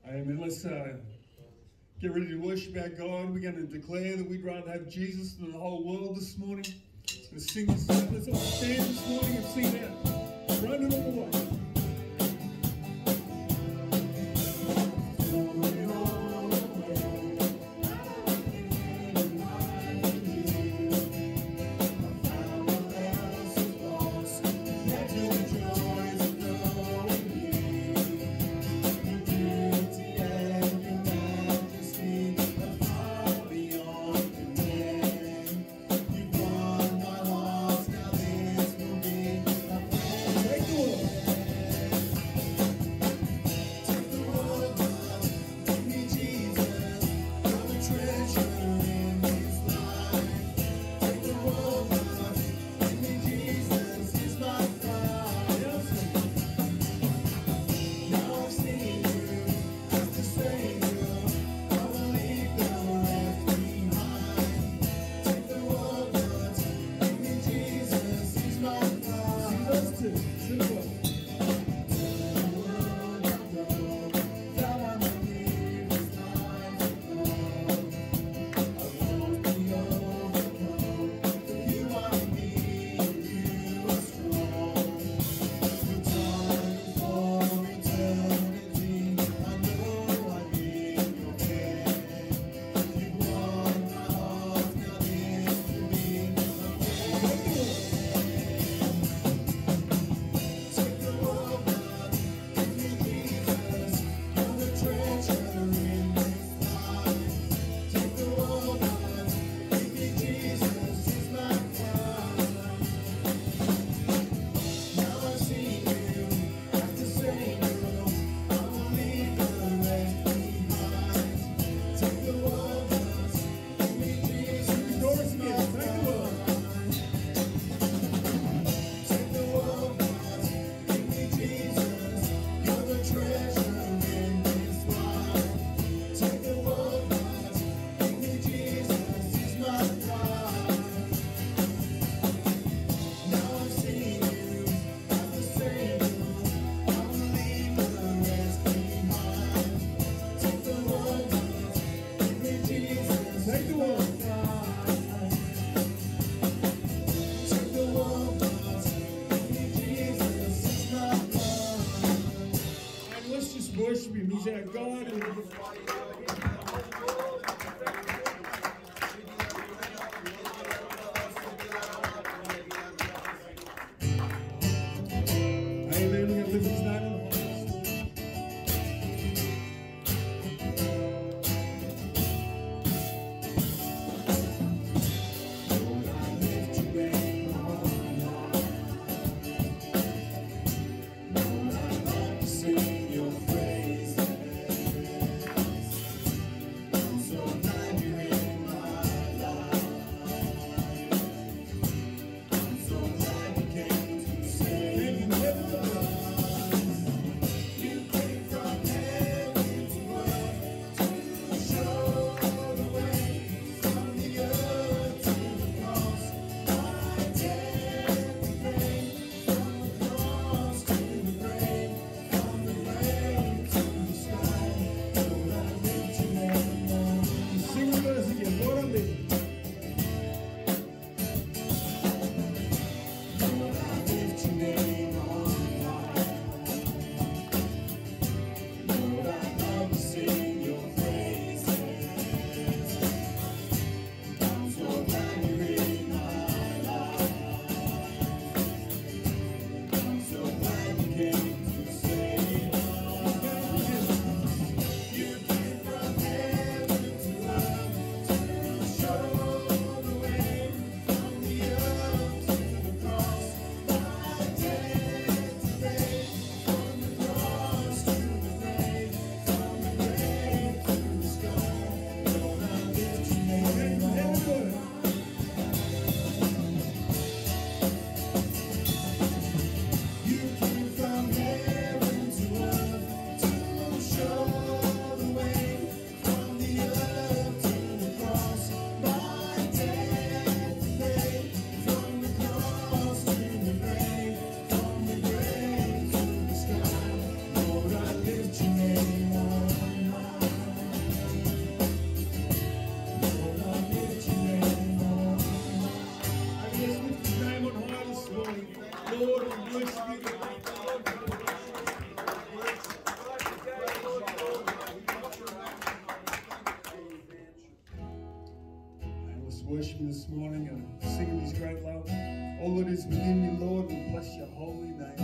Amen. Let's get ready to worship our God. We're going to declare that we'd rather have Jesus than the whole world this morning. Let's sing this. Let's all stand this morning and sing that. Run it all the way. worshiping this morning and singing His great love. All that is within you, Lord, we bless your holy name.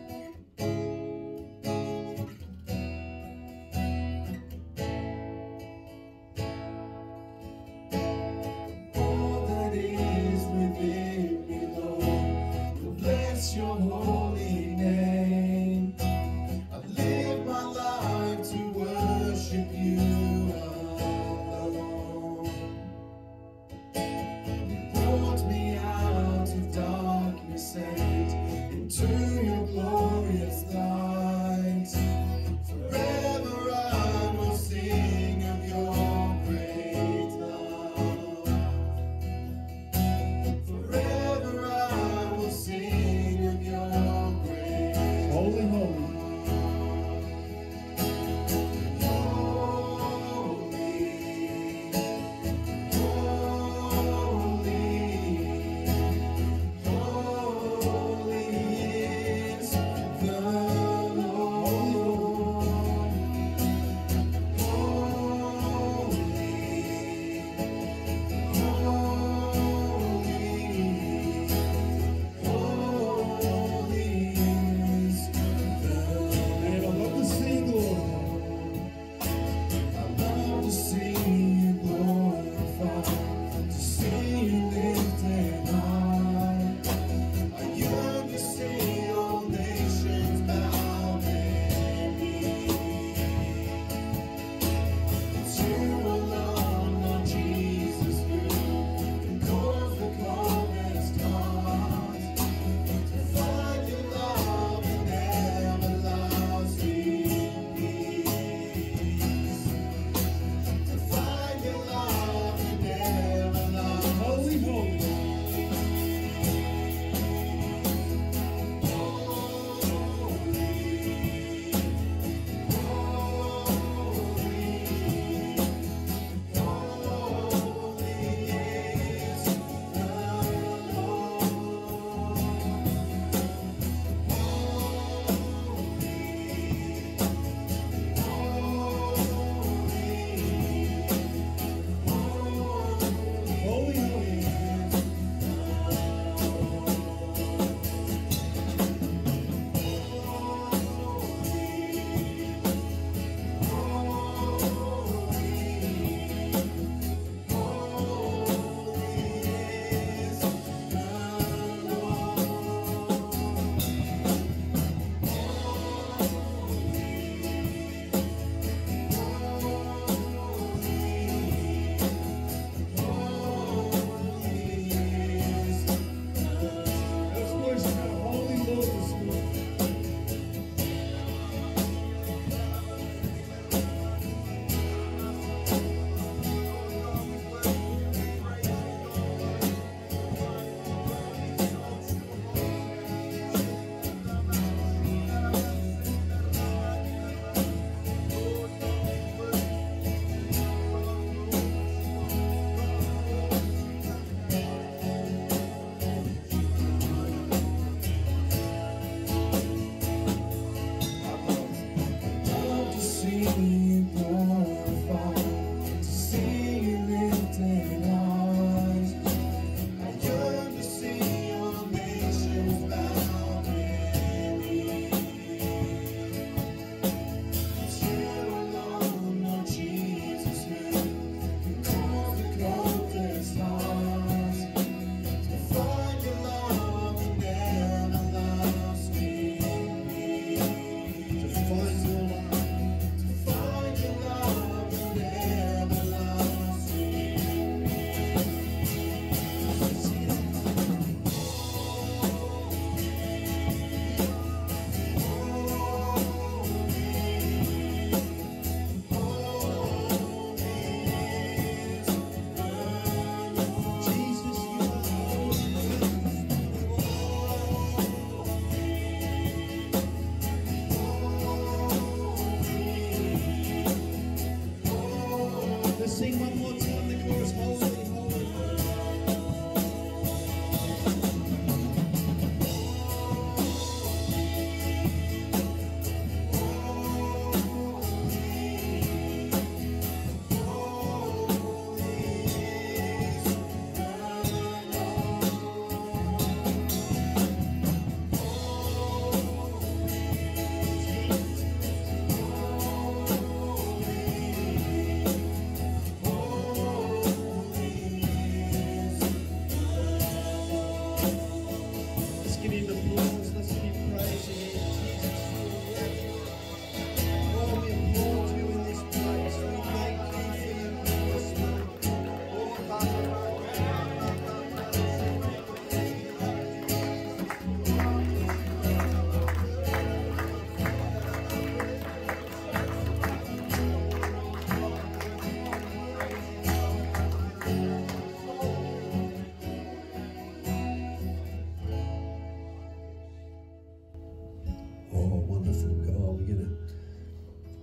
All that is within me, Lord, will bless your holy name. I live my life to worship you alone. You brought me out of darkness and into your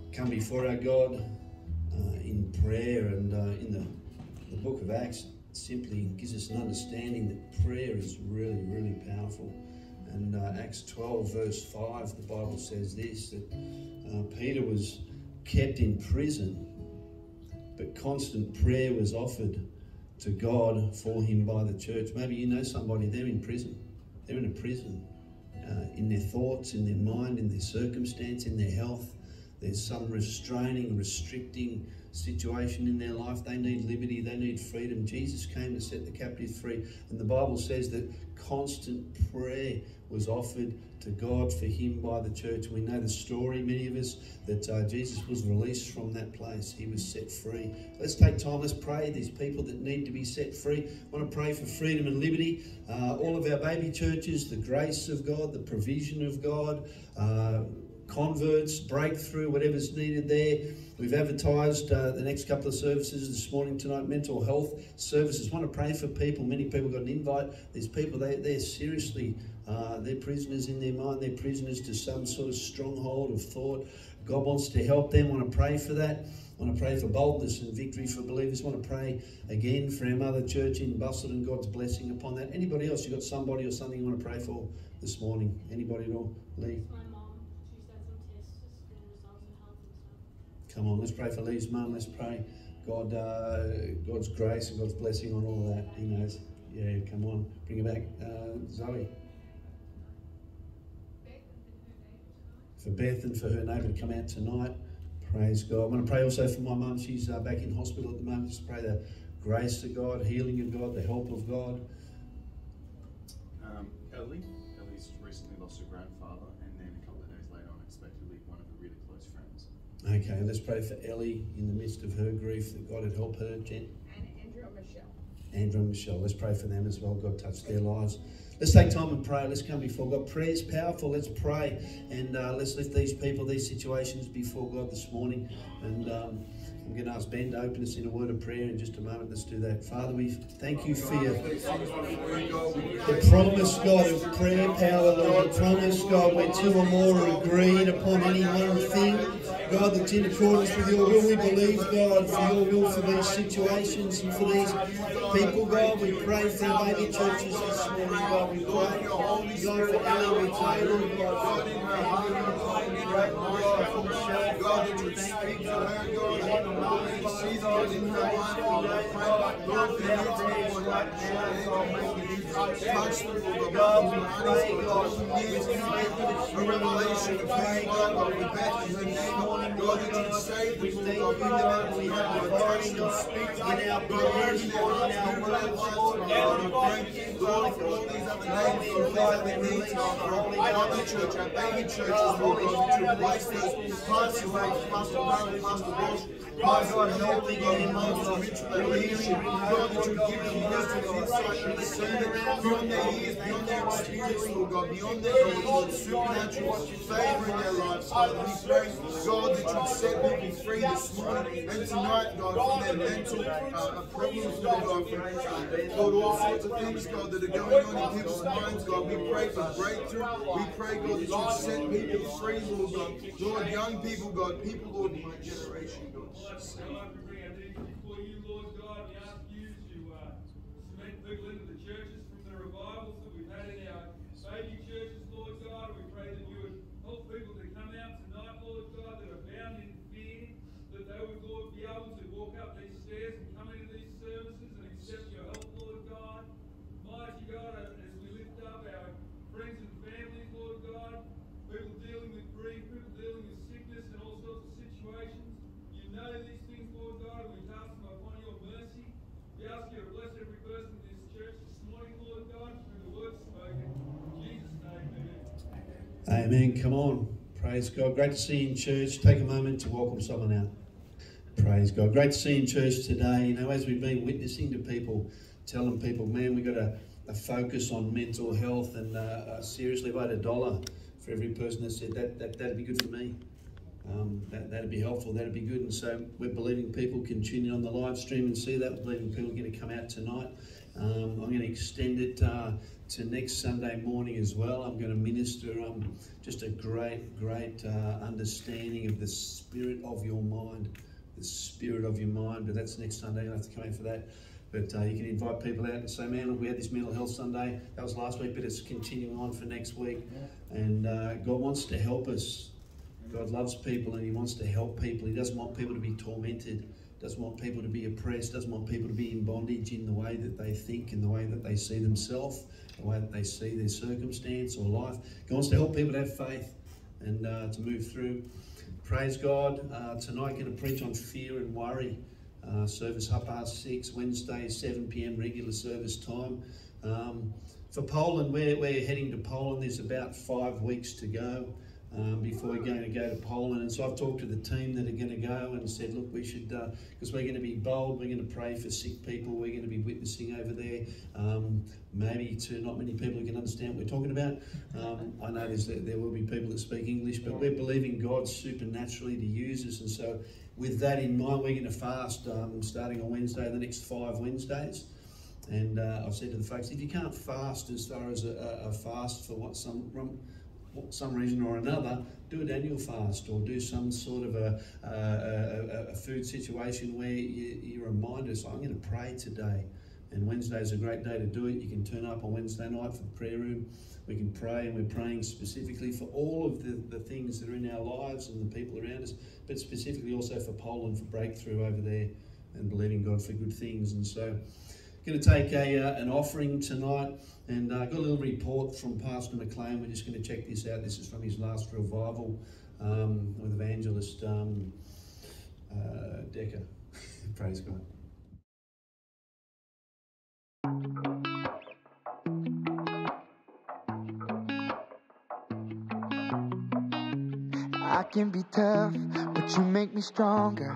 come before our God in prayer, and in the book of Acts simply gives us an understanding that prayer is really, really powerful. And Acts 12 verse 5, the Bible says this, that Peter was kept in prison, but constant prayer was offered to God for him by the church. Maybe you know somebody, they're in prison. They're in a prison, in their thoughts, in their mind, in their circumstance, in their health. There's some restraining, restricting situation in their life. They need liberty, they need freedom. Jesus came to set the captive free. And the Bible says that constant prayer was offered to God for him by the church. We know the story, many of us, that Jesus was released from that place. He was set free. Let's take time, let's pray. These people that need to be set free. I want to pray for freedom and liberty. All of our baby churches, the grace of God, the provision of God, converts, breakthrough, whatever's needed there. We've advertised the next couple of services this morning, tonight, mental health services. I want to pray for people. Many people got an invite. There's people, they're seriously, they're prisoners in their mind. They're prisoners to some sort of stronghold of thought. God wants to help them. I want to pray for that. I want to pray for boldness and victory for believers. I want to pray again for our mother church in Busselton. God's blessing upon that. Anybody else? You got somebody or something you want to pray for this morning? Anybody at all? Lee? Come on, let's pray for Lee's mum. Let's pray God's grace and God's blessing on all of that. He knows. Yeah, come on, bring her back. Zoe. For Beth and for her neighbour to come out tonight. Praise God. I want to pray also for my mum. She's back in hospital at the moment. Just pray the grace of God, healing of God, the help of God. Ellie's recently lost her grandfather, and then a couple of days later, unexpectedly, one of her really close friends. Okay, let's pray for Ellie in the midst of her grief, that God would help her. Jen? And Andrew and Michelle. Andrew and Michelle, let's pray for them as well. God touch their lives. Let's take time and pray. Let's come before God. Prayer is powerful. Let's pray, and let's lift these people, these situations before God this morning. And I'm going to ask Ben to open us in a word of prayer in just a moment. Let's do that. Father, we thank you for the promise, God, of prayer power, Lord. The promise, God, where two or more are agreed upon any one thing, God, that's in accordance with your will. We believe, God, for your will for these situations and for these people, God. We pray for our baby churches this morning, God. We pray, God, for Ellie. We pray, Lord, God, for God, that you speak to her, God. She's God in her life, Lord. Lord, for your prayers right now. Touch them, God. We pray, God, for a revelation of who you are, God. We back in her name, God, that you save them, Lord. God, we have the authority to speak in our prayers, in our words, Lord. God, we thank you, Lord, for all these other names, Lord, God, that we need, God, for all our church, our baby churches, Lord, God, that you place these Pastor Ray, Pastor Brown, Pastor Walsh, my God, help me, God, in most of rich revelation, God, that you give them wisdom, insight, and discernment beyond their years, beyond their experience, Lord God, beyond their age, supernatural favor in their lives, Father. We pray, God, that you set people free this morning and tonight, God, from their mental problems, Lord God, from God, all sorts of things, God, that are going on in people's minds, God. We pray for breakthrough. We pray, God, that you set people free, Lord God. Lord, young people, God, people, Lord, in my generation, God. God, we bring our needs before you, Lord God. We ask you to cement people into the churches from the revivals that we've had in our baby churches, Lord God. We pray that you would help people to come out tonight, Lord God, that are bound in fear, that they would, Lord, be able to walk up these stairs and come into these services and accept your help, Lord God. Mighty God, as we lift up our friends and families, Lord God, people dealing with grief, people dealing with sickness and all sorts of situations. You know these things, Lord God, and we cast them upon your mercy. We ask you to bless every person in this church this morning, Lord God, through the words spoken. In Jesus' name, amen. Amen. Come on. Praise God. Great to see you in church. Take a moment to welcome someone out. Praise God. Great to see you in church today. You know, as we've been witnessing to people, telling people, man, we've got a focus on mental health, and seriously, if I had $1 for every person that said that'd be good for me. That'd be helpful, that'd be good. And so we're believing people can tune in on the live stream and see that. We're believing people are going to come out tonight. I'm going to extend it to next Sunday morning as well. I'm going to minister just a great understanding of the spirit of your mind. The spirit of your mind, but that's next Sunday. You'll have to come in for that. But you can invite people out and say, man, look, we had this Mental Health Sunday. That was last week, but it's continuing on for next week. And God wants to help us. God loves people and he wants to help people. He doesn't want people to be tormented. Doesn't want people to be oppressed. Doesn't want people to be in bondage in the way that they think, in the way that they see themselves, the way that they see their circumstance or life. God wants to help people to have faith and to move through. Praise God. Tonight I'm going to preach on fear and worry. Service 6:30, Wednesday, 7 p.m. regular service time. For Poland, we're heading to Poland. There's about 5 weeks to go before we're going to go to Poland. And so I've talked to the team that are going to go and said, look, we should, because we're going to be bold, we're going to pray for sick people, we're going to be witnessing over there, maybe to not many people who can understand what we're talking about. I know there will be people that speak English, but we're believing God supernaturally to use us. And so with that in mind, we're going to fast starting on Wednesday, the next 5 Wednesdays. And I've said to the folks, if you can't fast as far as a fast for some reason or another, do an annual fast or do some sort of a food situation where you remind us, I'm going to pray today. And Wednesday is a great day to do it. You can turn up on Wednesday night for the prayer room. We can pray, and we're praying specifically for all of the things that are in our lives and the people around us, but specifically also for Poland, for breakthrough over there, and believing God for good things. And so going to take an offering tonight, and got a little report from Pastor McLean. We're just going to check this out. This is from his last revival with evangelist Decker. Praise God. I can be tough, but you make me stronger.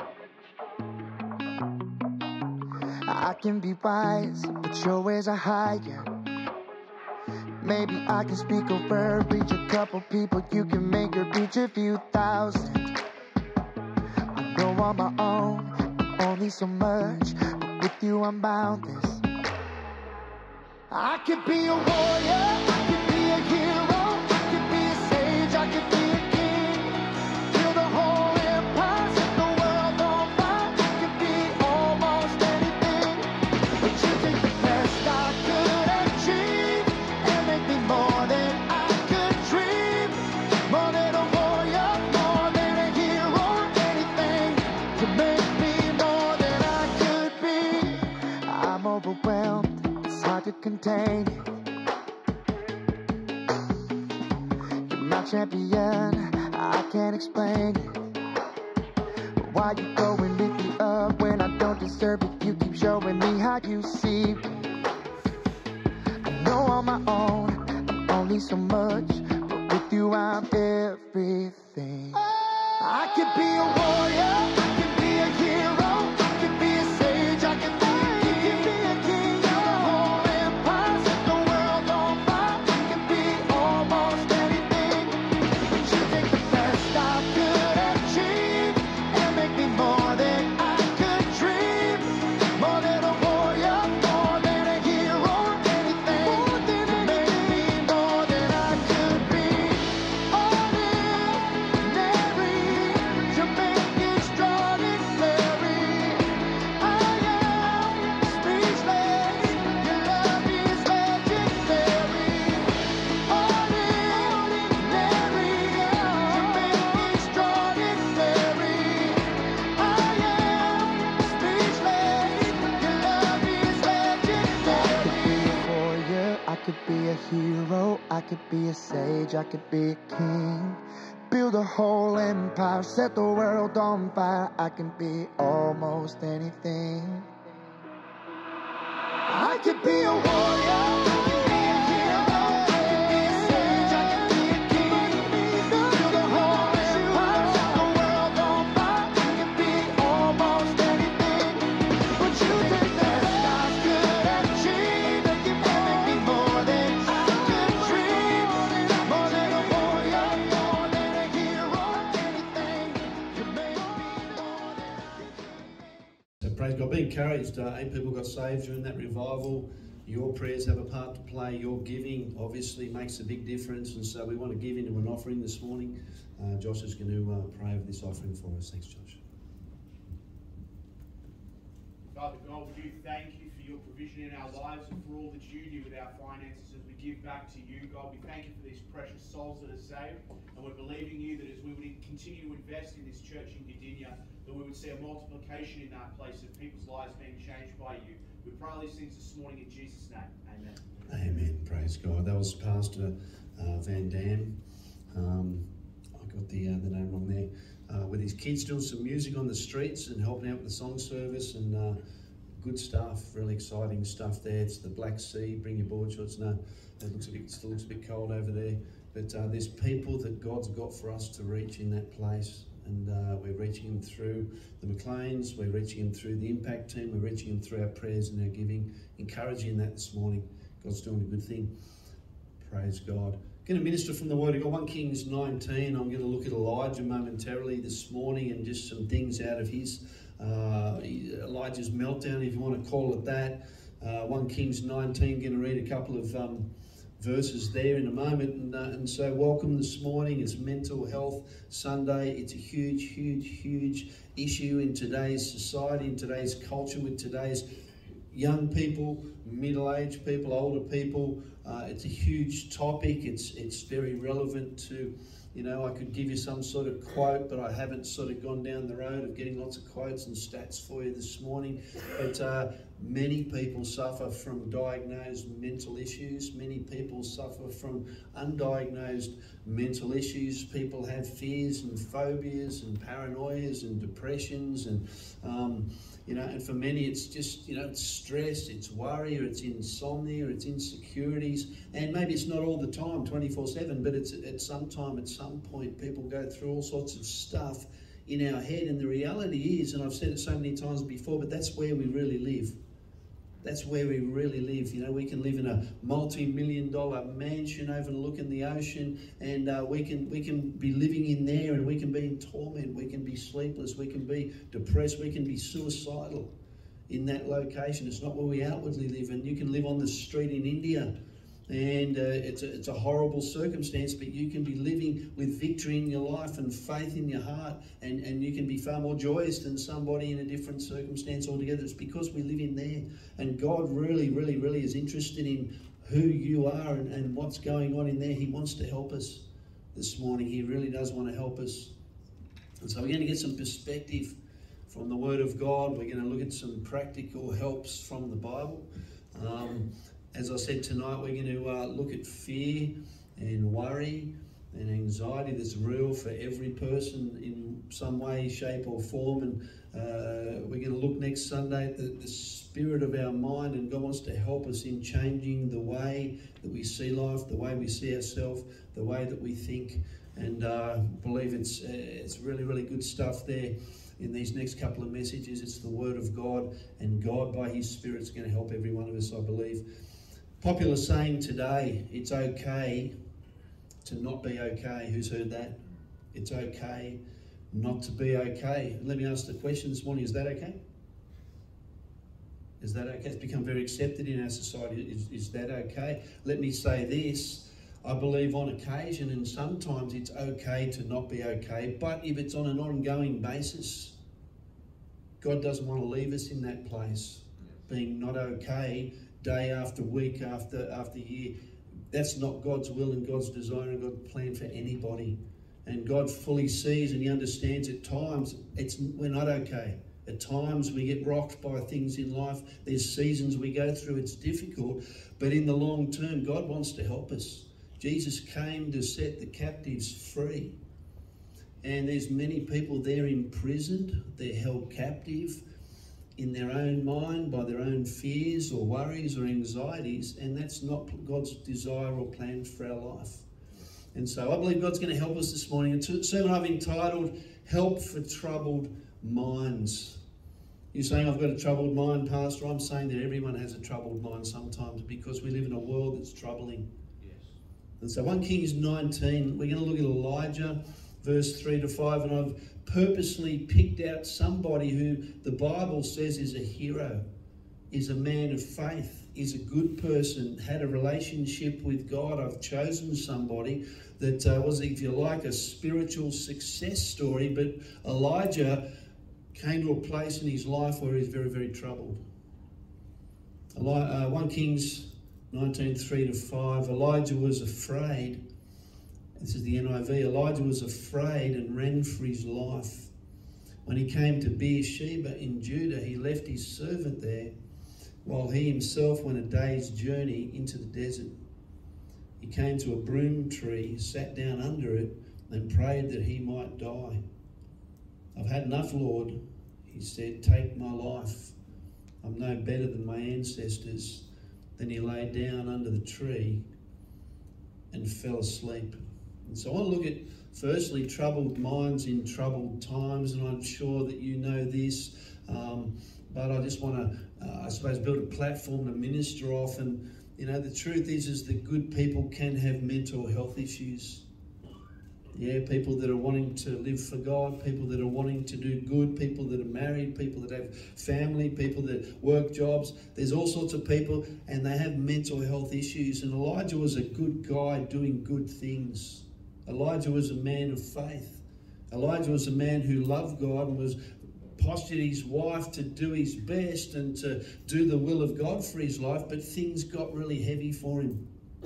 I can be wise, but your ways are higher. Maybe I can speak a word, reach a couple people. You can make her reach a few thousand. I know on my own, I'm only so much, but with you I'm boundless. I could be a warrior, I could be a hero, I could be a sage, I could be a king. Build a whole empire, set the world on fire. I could be almost anything, but you take the best I could achieve and make me more than I could dream. More than a warrior, more than a hero, anything to make me more than I could be. I'm overwhelmed, it's hard to contain it. You're my champion, I can't explain it. Why you go and lift me up when I don't deserve it? You keep showing me how you see me. I know on my own, I'm only so much, but with you I'm everything. I could be a warrior, I could be a hero, I could be a sage, I could be a king. Build a whole empire, set the world on fire. I could be almost anything, but you take the best I could achieve and make me more than I could dream. More than a warrior, more than a hero, anything to make me more than I could be. Ordinary, to make it extraordinary. I am speechless, your love is legendary. Ordinary, to make it extraordinary. I am speechless, your love is legendary. I could be a warrior, I could be a hero, I could be a sage, I could be a king. Build a whole empire, set the world on fire. I can be almost anything. I could be a warrior, I could be a hero, I could be a sage, I could be a king. Build a whole empire, set the world on fire. I could be almost anything, but you take the best I could achieve and make me more than I could dream. More than a warrior, more than a hero, anything to make me more than I could be. So praise God. Be encouraged. 8 people got saved during that revival. Your prayers have a part to play. Your giving obviously makes a big difference, and so we want to give into an offering this morning. Josh is going to pray over this offering for us. Thanks, Josh. Father God, we do thank you for your provision in our lives and for all that you do with our finances as we give back to you, God. We thank you for these precious souls that are saved, and we're believing you that as we would continue to invest in this church in Gdynia, that we would see a multiplication in that place of people's lives being changed by you. We pray all these things this morning in Jesus' name. Amen. Amen. Praise God. That was Pastor Van Dam. I got the name wrong there. With his kids doing some music on the streets and helping out with the song service, and good stuff, really exciting stuff there. It's the Black Sea. Bring your board shorts. No, it still looks a bit cold over there. But there's people that God's got for us to reach in that place. And we're reaching them through the McLeans, we're reaching them through the Impact team, we're reaching them through our prayers and our giving, encouraging that this morning. God's doing a good thing. Praise God. I'm going to minister from the Word of God. 1 Kings 19, I'm going to look at Elijah momentarily this morning and just some things out of his, Elijah's meltdown, if you want to call it that. 1 Kings 19, going to read a couple of verses there in a moment, and so welcome this morning. It's Mental Health Sunday. It's a huge issue in today's society, in today's culture, with today's young people, middle-aged people, older people. It's a huge topic. It's very relevant to, you know, I could give you some sort of quote, but I haven't sort of gone down the road of getting lots of quotes and stats for you this morning. But many people suffer from diagnosed mental issues. Many people suffer from undiagnosed mental issues. People have fears and phobias and paranoias and depressions, and you know, and for many it's just, you know, it's stress, it's worry, or it's insomnia, or it's insecurities, and maybe it's not all the time 24/7, but it's at some time, at some point, people go through all sorts of stuff in our head, and the reality is, and I've said it so many times before, but that's where we really live. That's where we really live. You know, we can live in a multi-million-dollar mansion overlooking the ocean, and we can be living in there, and we can be in torment. We can be sleepless. We can be depressed. We can be suicidal in that location. It's not where we outwardly live. And you can live on the street in India, and it's a horrible circumstance, but you can be living with victory in your life and faith in your heart, and you can be far more joyous than somebody in a different circumstance altogether. It's because we live in there, and God really is interested in who you are and what's going on in there. He wants to help us this morning. He really does want to help us. And so we're going to get some perspective from the Word of God. We're going to look at some practical helps from the Bible. As I said tonight, we're going to look at fear and worry and anxiety that's real for every person in some way, shape or form. And we're going to look next Sunday at the spirit of our mind, and God wants to help us in changing the way that we see life, the way we see ourselves, the way that we think. And I believe it's really good stuff there in these next couple of messages. It's the Word of God, and God by His Spirit is going to help every one of us, I believe. Popular saying today, it's okay to not be okay. Who's heard that? It's okay not to be okay. Let me ask the question this morning, is that okay? Is that okay? It's become very accepted in our society. Is that okay? Let me say this. I believe on occasion and sometimes it's okay to not be okay, but if it's on an ongoing basis, God doesn't want to leave us in that place, being not okay day after week after year. That's not God's will and God's desire and God's plan for anybody. And God fully sees and He understands at times we're not okay. At times we get rocked by things in life. There's seasons we go through, it's difficult. But in the long term, God wants to help us. Jesus came to set the captives free. And there's many people there imprisoned. They're held captive in their own mind by their own fears or worries or anxieties, and that's not God's desire or plan for our life. And so I believe God's going to help us this morning. It's a sermon I've entitled, Help for Troubled Minds. You're saying, I've got a troubled mind, Pastor. I'm saying that everyone has a troubled mind sometimes because we live in a world that's troubling. Yes. And so 1 Kings 19, we're going to look at Elijah, verse 3 to 5, and I've purposely picked out somebody who the Bible says is a hero, is a man of faith, is a good person, had a relationship with God. I've chosen somebody that was, if you like, a spiritual success story, but Elijah came to a place in his life where he's very, very troubled. 1 Kings 19:3-5, Elijah was afraid. This is the NIV. Elijah was afraid and ran for his life. When he came to Beersheba in Judah, he left his servant there while he himself went a day's journey into the desert. He came to a broom tree, sat down under it, and prayed that he might die. I've had enough, Lord, he said, take my life. I'm no better than my ancestors. Then he lay down under the tree and fell asleep. And so I want to look at, firstly, troubled minds in troubled times, and I'm sure that you know this, but I just want to, I suppose, build a platform to minister off. And, you know, the truth is that good people can have mental health issues. Yeah, people that are wanting to live for God, people that are wanting to do good, people that are married, people that have family, people that work jobs. There's all sorts of people, and they have mental health issues. And Elijah was a good guy doing good things. Elijah was a man of faith. Elijah was a man who loved God and was postured his wife to do his best and to do the will of God for his life, but things got really heavy for him.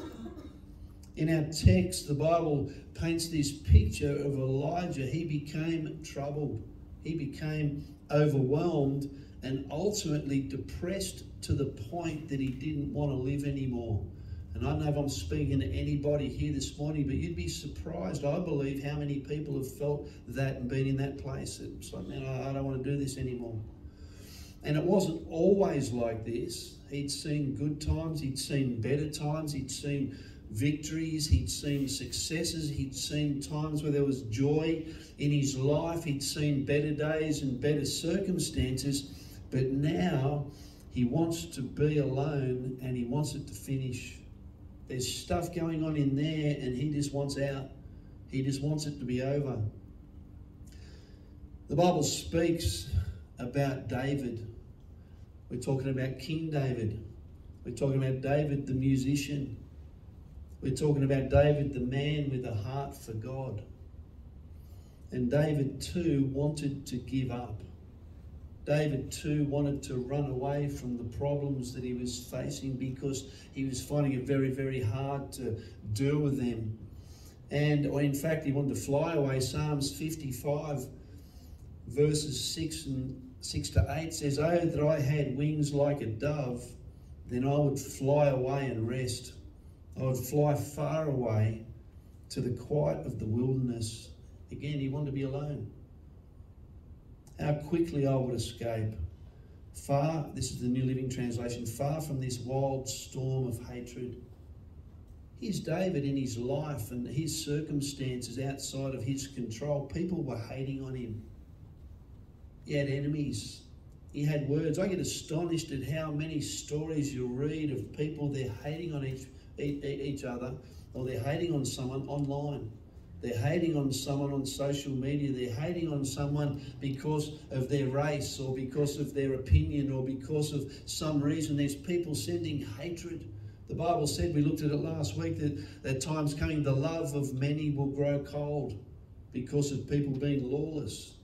In our text, the Bible paints this picture of Elijah. He became troubled. He became overwhelmed and ultimately depressed to the point that he didn't want to live anymore. And I don't know if I'm speaking to anybody here this morning, but you'd be surprised, I believe, how many people have felt that and been in that place. It's like, man, I don't want to do this anymore. And it wasn't always like this. He'd seen good times. He'd seen better times. He'd seen victories. He'd seen successes. He'd seen times where there was joy in his life. He'd seen better days and better circumstances. But now he wants to be alone and he wants it to finish. There's stuff going on in there and he just wants out. He just wants it to be over. The Bible speaks about David. We're talking about King David. We're talking about David the musician. We're talking about David the man with a heart for God. And David too wanted to give up. David too wanted to run away from the problems that he was facing because he was finding it very, very hard to deal with them. And, or in fact, he wanted to fly away. Psalms 55 verses 6 to 8 says, "Oh, that I had wings like a dove, then I would fly away and rest. I would fly far away to the quiet of the wilderness." Again, he wanted to be alone. How quickly I would escape. Far, this is the New Living Translation, far from this wild storm of hatred. Here's David in his life and his circumstances outside of his control. People were hating on him. He had enemies. He had words. I get astonished at how many stories you read of people, they're hating on each other, or they're hating on someone online. They're hating on someone on social media. They're hating on someone because of their race or because of their opinion or because of some reason. There's people sending hatred. The Bible said, we looked at it last week, that at times coming the love of many will grow cold because of people being lawless.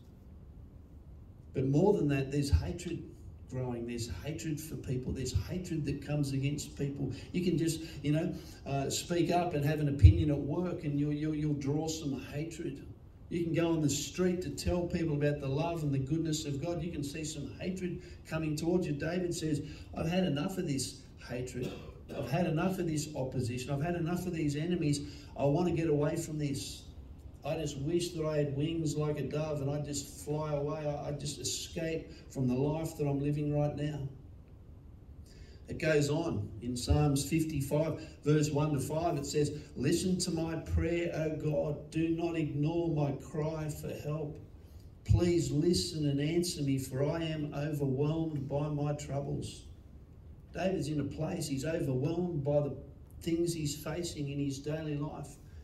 But more than that, there's hatred growing. There's hatred for people. There's hatred that comes against people. You can just, speak up and have an opinion at work and you'll draw some hatred. You can go on the street to tell people about the love and the goodness of God. You can see some hatred coming towards you. David says, I've had enough of this hatred. I've had enough of this opposition. I've had enough of these enemies. I want to get away from this. I just wish that I had wings like a dove and I'd just fly away. I'd just escape from the life that I'm living right now. It goes on in Psalms 55, verse 1 to 5. It says, "Listen to my prayer, O God. Do not ignore my cry for help. Please listen and answer me, for I am overwhelmed by my troubles." David's in a place, he's overwhelmed by the things he's facing in his daily life.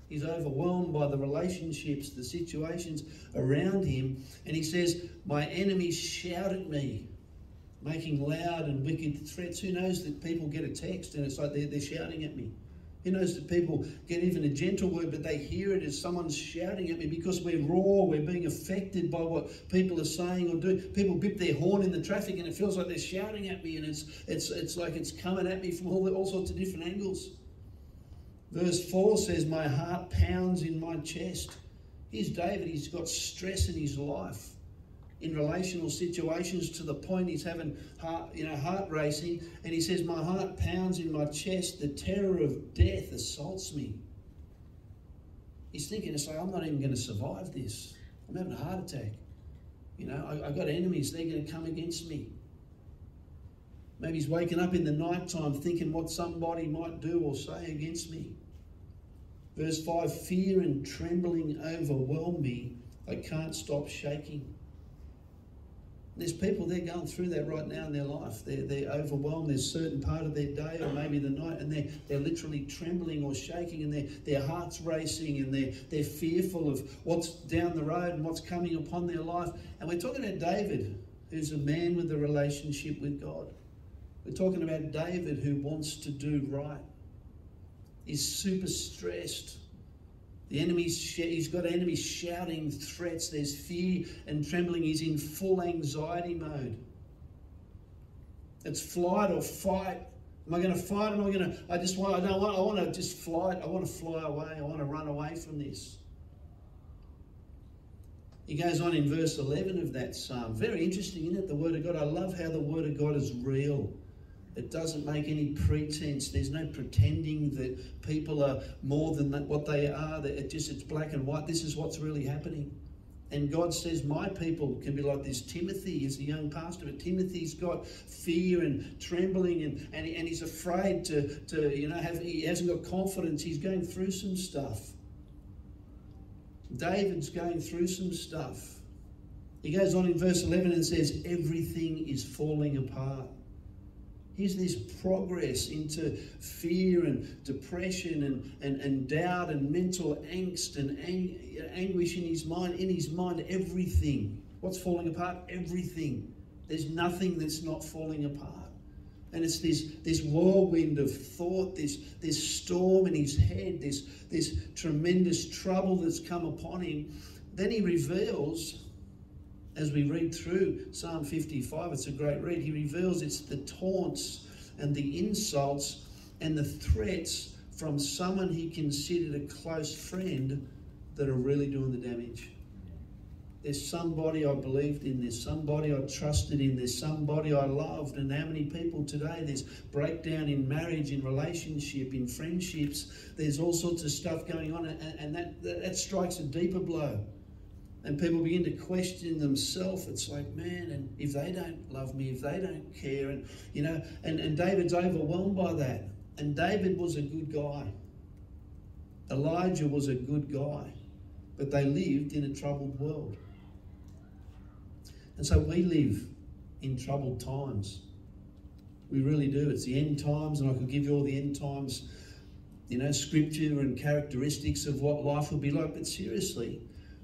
He's overwhelmed by the relationships, the situations around him. And he says, my enemies shout at me, making loud and wicked threats. Who knows that people get a text and it's like they're shouting at me? Who knows that people get even a gentle word, but they hear it as someone's shouting at me because we're raw, we're being affected by what people are saying or do. People bip their horn in the traffic and it feels like they're shouting at me, and it's like it's coming at me from all sorts of different angles. Verse 4 says, my heart pounds in my chest. Here's David, he's got stress in his life, in relational situations, to the point he's having heart racing, and he says, my heart pounds in my chest, the terror of death assaults me. He's thinking, it's like, I'm not even going to survive this. I'm having a heart attack. I've got enemies, they're going to come against me. Maybe he's waking up in the night time thinking what somebody might do or say against me. Verse 5, fear and trembling overwhelm me. I can't stop shaking. There's people, they're going through that right now in their life. They're overwhelmed. There's a certain part of their day or maybe the night, and they're literally trembling or shaking, and their heart's racing, and they're fearful of what's down the road and what's coming upon their life. And we're talking about David, who's a man with a relationship with God. We're talking about David who wants to do right. He's super stressed. He's got enemies shouting threats. There's fear and trembling. He's in full anxiety mode. It's flight or fight. Am I going to fight? Am I going to? I want to just fly. I want to fly away. I want to run away from this. He goes on in verse 11 of that psalm. Very interesting, isn't it? The Word of God. I love how the Word of God is real. It doesn't make any pretense. There's no pretending that people are more than what they are. It's black and white. This is what's really happening. And God says, my people can be like this. Timothy is a young pastor, but Timothy's got fear and trembling, and he's afraid he hasn't got confidence. He's going through some stuff. David's going through some stuff. He goes on in verse 11 and says, everything is falling apart. Here's this progress into fear and depression and doubt and mental angst and anguish in his mind. In his mind, everything. What's falling apart? Everything. There's nothing that's not falling apart. And it's this whirlwind of thought, this storm in his head, this tremendous trouble that's come upon him. Then he reveals, as we read through Psalm 55, it's a great read, he reveals it's the taunts and the insults and the threats from someone he considered a close friend that are really doing the damage. There's somebody I believed in, there's somebody I trusted in, there's somebody I loved. And how many people today, there's breakdown in marriage, in relationship, in friendships, there's all sorts of stuff going on, and that strikes a deeper blow. And people begin to question themselves. It's like, man, and if they don't love me, if they don't care, and David's overwhelmed by that. And David was a good guy. Elijah was a good guy, but they lived in a troubled world. And so we live in troubled times. We really do. It's the end times, and I could give you all the end times, scripture and characteristics of what life will be like. But seriously,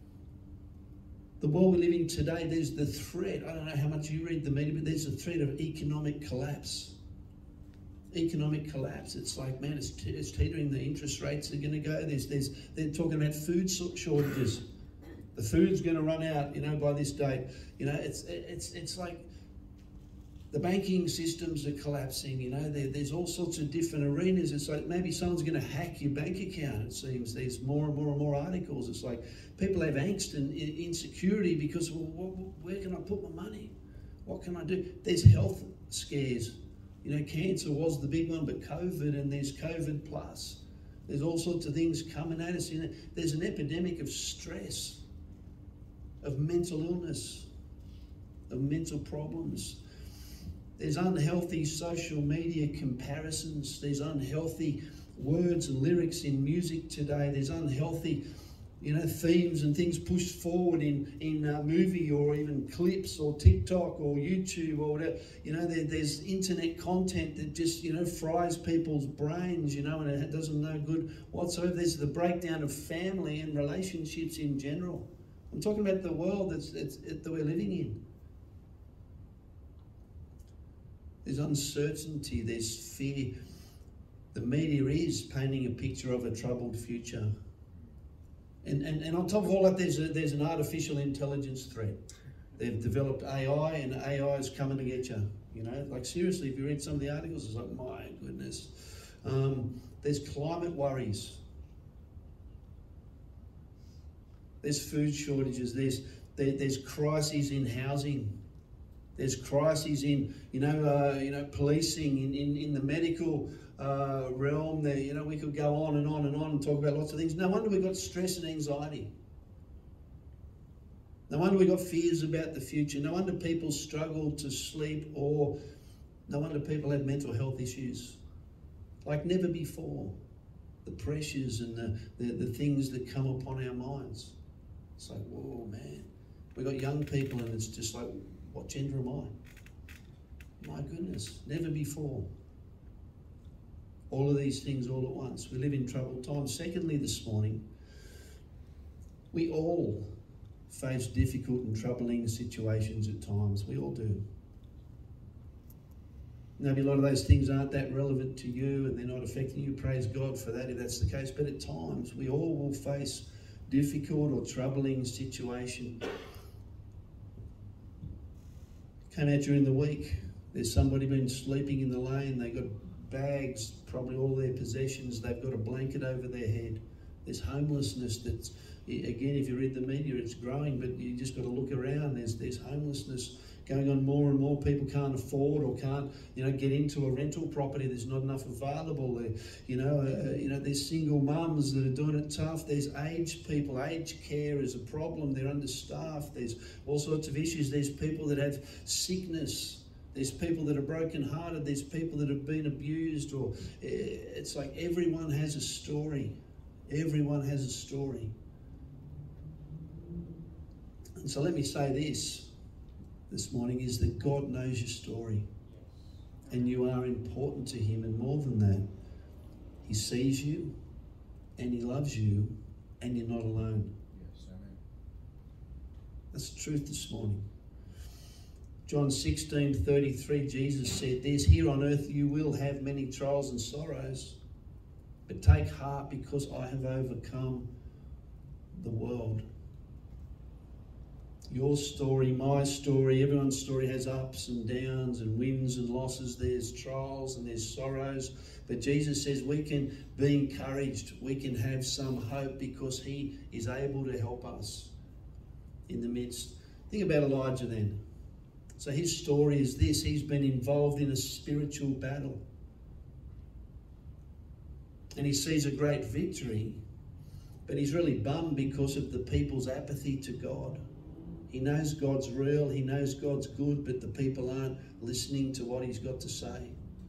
the world we live in today, there's the threat. I don't know how much you read the media, but there's a threat of economic collapse. Economic collapse. It's like, man, it's teetering. The interest rates are going to go. They're talking about food shortages. The food's going to run out, by this date. It's like the banking systems are collapsing. There's all sorts of different arenas. It's like maybe someone's going to hack your bank account. It seems there's more and more and more articles. It's like people have angst and insecurity because, well, where can I put my money? What can I do? There's health scares. Cancer was the big one, but COVID, and there's COVID plus. There's all sorts of things coming at us. There's an epidemic of stress, of mental illness, of mental problems. There's unhealthy social media comparisons. There's unhealthy words and lyrics in music today. There's unhealthy You know, themes and things pushed forward in movie or even clips or TikTok or YouTube or whatever. You know, there's internet content that just, you know, fries people's brains, you know, and it doesn't no good whatsoever. There's the breakdown of family and relationships in general. I'm talking about the world that we're living in. There's uncertainty, there's fear. The media is painting a picture of a troubled future. And on top of all that, there's an artificial intelligence threat. They've developed AI, and AI is coming to get you. You know, like seriously, if you read some of the articles, it's like, my goodness. There's climate worries. There's food shortages. There's crises in housing. There's crises in policing, in the medical realm. There, you know, we could go on and talk about lots of things. No wonder we've got stress and anxiety. No wonder we've got fears about the future. No wonder people struggle to sleep, or no wonder people have mental health issues like never before. The pressures and the things that come upon our minds. It's like, whoa, man. We've got young people, and it's just like, what gender am I? My goodness, never before. All of these things all at once. We live in troubled times. Secondly, this morning, we all face difficult and troubling situations at times. We all do. Maybe a lot of those things aren't that relevant to you and they're not affecting you. Praise God for that if that's the case. But at times, we all will face difficult or troubling situation. Came out during the week. There's somebody been sleeping in the lane. They got bags, probably all their possessions. They've got a blanket over their head. There's homelessness that's, again, if you read the media, it's growing, but you just got to look around. There's homelessness going on more and more. People can't afford or can't, get into a rental property. There's not enough available. There's single mums that are doing it tough. There's aged people. Aged care is a problem. They're understaffed. There's all sorts of issues. There's people that have sickness. There's people that are brokenhearted. There's people that have been abused. Or it's like everyone has a story. Everyone has a story. And so let me say this morning is that God knows your story. And you are important to him. And more than that, he sees you and he loves you and you're not alone. Yes, amen. That's the truth this morning. John 16:33, Jesus said this, here on earth you will have many trials and sorrows, but take heart because I have overcome the world. Your story, my story, everyone's story has ups and downs and wins and losses. There's trials and there's sorrows. But Jesus says we can be encouraged. We can have some hope because he is able to help us in the midst. Think about Elijah then. So his story is this. He's been involved in a spiritual battle. And he sees a great victory. But he's really bummed because of the people's apathy to God. He knows God's real, he knows God's good, but the people aren't listening to what he's got to say.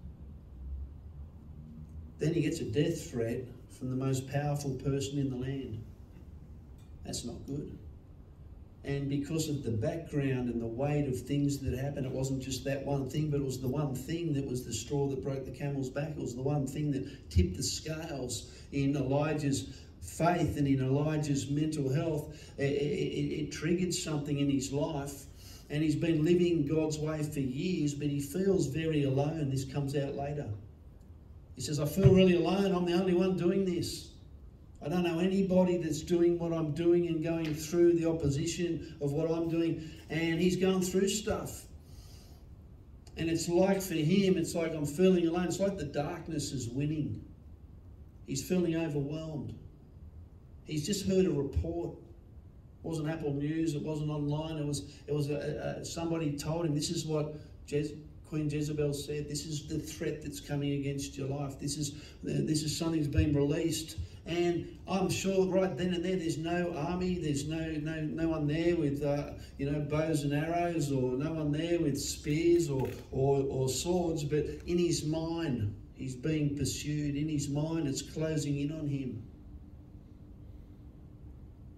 Then he gets a death threat from the most powerful person in the land. That's not good. And because of the background and the weight of things that happened, it wasn't just that one thing, but it was the one thing that was the straw that broke the camel's back. It was the one thing that tipped the scales in Elijah's faith and in Elijah's mental health. It triggered something in his life, and he's been living God's way for years, but he feels very alone. This comes out later. He says, I feel really alone. I'm the only one doing this. I don't know anybody that's doing what I'm doing and going through the opposition of what I'm doing. And he's going through stuff. And it's like for him, it's like I'm feeling alone. It's like the darkness is winning. He's feeling overwhelmed. He's just heard a report. It wasn't Apple News. It wasn't online. It was somebody told him, this is what Queen Jezebel said. This is the threat that's coming against your life. This is something's been released. And I'm sure right then and there, there's no army. There's no one there with bows and arrows, or no one there with spears or swords. But in his mind, he's being pursued. In his mind, it's closing in on him.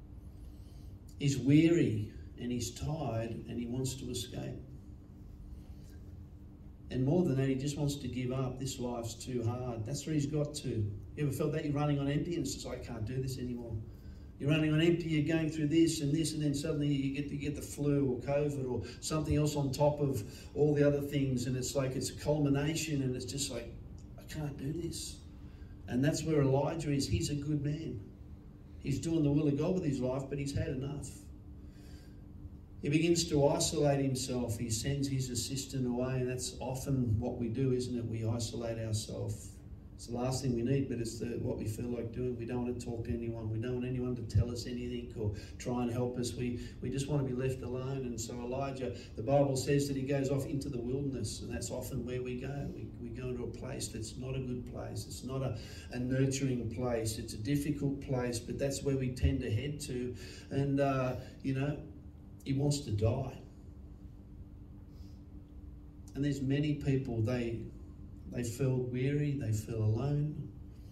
He's weary and he's tired and he wants to escape. And more than that, he just wants to give up. This life's too hard. That's where he's got to. You ever felt that? You're running on empty and it's just, I can't do this anymore. You're running on empty, you're going through this, and then suddenly you get the flu or COVID or something else on top of all the other things, and it's like it's a culmination, and it's just like, I can't do this. And that's where Elijah is. He's a good man. He's doing the will of God with his life, but he's had enough. He begins to isolate himself. He sends his assistant away, and that's often what we do, isn't it? We isolate ourselves. It's the last thing we need, but it's what we feel like doing. We don't want to talk to anyone. We don't want anyone to tell us anything or try and help us. We just want to be left alone. And so Elijah, the Bible says that he goes off into the wilderness, and that's often where we go. We go into a place that's not a good place. It's not a nurturing place. It's a difficult place, but that's where we tend to head to. And, he wants to die. And there's many people, they feel weary, they feel alone.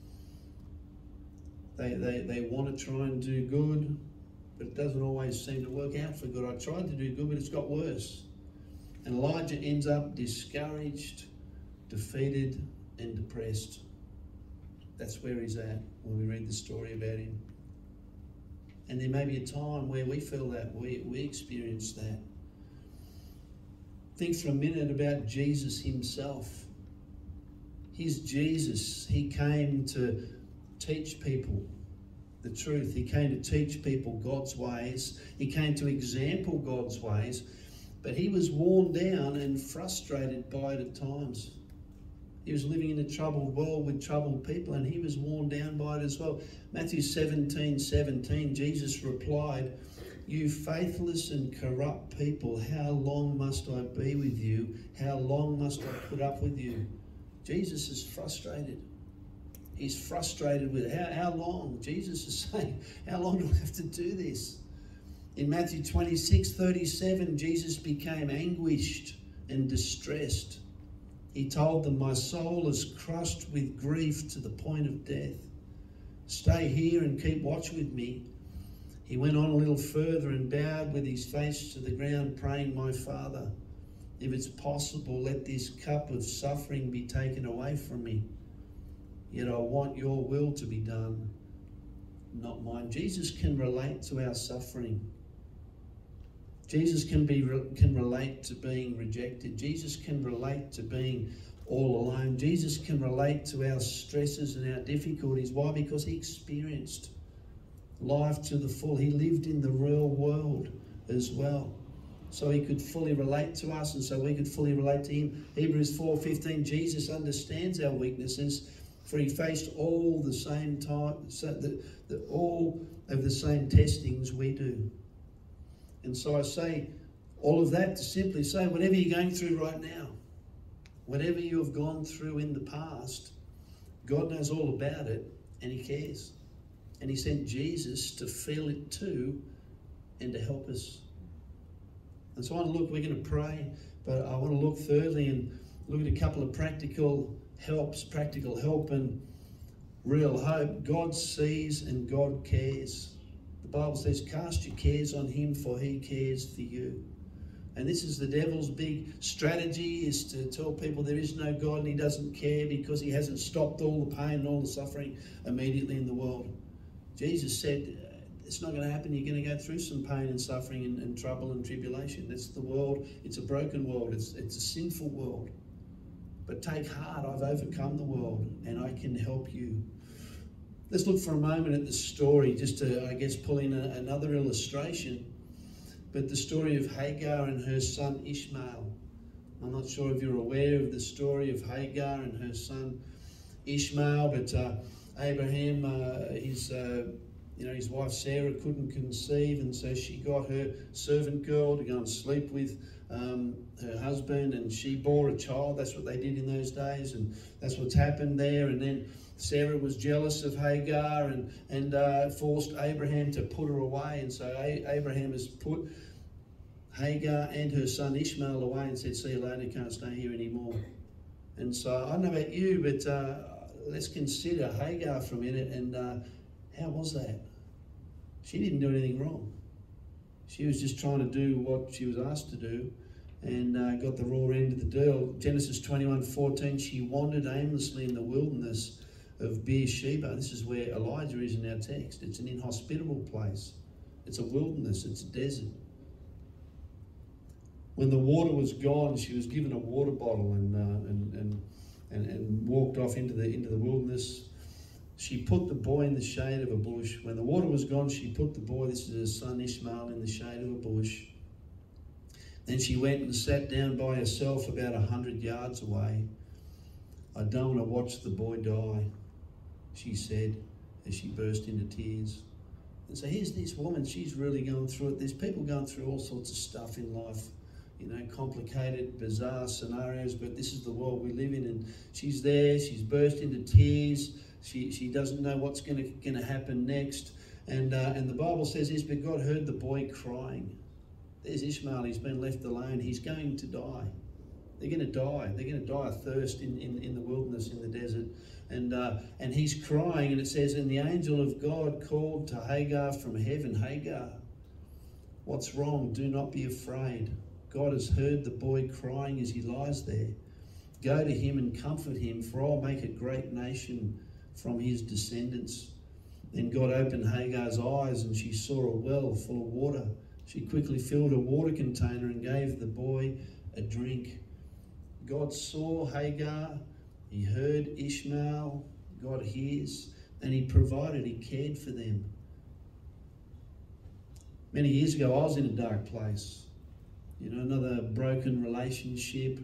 They want to try and do good, but it doesn't always seem to work out for good. I tried to do good, but it's got worse. And Elijah ends up discouraged, defeated, and depressed. That's where he's at when we read the story about him. And there may be a time where we feel that, we experience that. Think for a minute about Jesus himself. He's Jesus. He came to teach people the truth. He came to teach people God's ways. He came to example God's ways. But he was worn down and frustrated by it at times. He was living in a troubled world with troubled people, and he was worn down by it as well. Matthew 17:17, Jesus replied, "You faithless and corrupt people, how long must I be with you? How long must I put up with you?" Jesus is frustrated. He's frustrated with it. How long? Jesus is saying, how long do I have to do this? In Matthew 26:37, Jesus became anguished and distressed. He told them, "My soul is crushed with grief to the point of death. Stay here and keep watch with me." He went on a little further and bowed with his face to the ground, praying, "My Father, if it's possible, let this cup of suffering be taken away from me. Yet I want your will to be done, not mine." Jesus can relate to our suffering. Jesus can relate to being rejected. Jesus can relate to being all alone. Jesus can relate to our stresses and our difficulties. Why? Because he experienced life to the full. He lived in the real world as well. So he could fully relate to us, and so we could fully relate to him. Hebrews 4:15, Jesus understands our weaknesses, for he faced all the same time, all of the same testings we do. And so I say all of that to simply say, whatever you're going through right now, whatever you have gone through in the past, God knows all about it, and he cares. And he sent Jesus to feel it too and to help us. And so we're going to pray, but I want to look thirdly and look at a couple of practical help and real hope. God sees and God cares. The Bible says, "Cast your cares on him, for he cares for you." And this is the devil's big strategy, is to tell people there is no God and he doesn't care because he hasn't stopped all the pain and all the suffering immediately in the world. Jesus said, it's not going to happen. You're going to go through some pain and suffering and trouble and tribulation. That's the world. It's a broken world. It's a sinful world. But take heart, I've overcome the world and I can help you. Let's look for a moment at the story, just to, I guess, pull in another illustration. But the story of Hagar and her son Ishmael. I'm not sure if you're aware of the story of Hagar and her son Ishmael, but Abraham, his wife Sarah couldn't conceive, and so she got her servant girl to go and sleep with her husband, and she bore a child. That's what they did in those days, and that's what's happened there. And then Sarah was jealous of Hagar and forced Abraham to put her away. And so Abraham has put Hagar and her son Ishmael away and said, "See you later, can't stay here anymore." And so I don't know about you, but let's consider Hagar for a minute. And how was that? She didn't do anything wrong. She was just trying to do what she was asked to do, and got the raw end of the deal. Genesis 21:14, she wandered aimlessly in the wilderness of Beersheba. This is where Elijah is in our text. It's an inhospitable place. It's a wilderness. It's a desert. When the water was gone, she was given a water bottle and walked off into the wilderness. She put the boy in the shade of a bush. When the water was gone, she put the boy, this is her son Ishmael, in the shade of a bush. Then she went and sat down by herself about 100 yards away. I don't want to watch the boy die, she said as she burst into tears. And so here's this woman, she's really going through it. There's people going through all sorts of stuff in life, you know, complicated, bizarre scenarios, but this is the world we live in. And she's there, she's burst into tears. She doesn't know what's going to happen next. And the Bible says this, but God heard the boy crying. There's Ishmael, he's been left alone. He's going to die. They're going to die. They're going to die of thirst in the wilderness, in the desert. And he's crying, and it says, and the angel of God called to Hagar from heaven, Hagar, what's wrong? Do not be afraid. God has heard the boy crying as he lies there. Go to him and comfort him, for I'll make a great nation from his descendants. Then God opened Hagar's eyes, and she saw a well full of water. She quickly filled a water container and gave the boy a drink. God saw Hagar, he heard Ishmael, God hears, and he provided, he cared for them. Many years ago, I was in a dark place. You know, another broken relationship.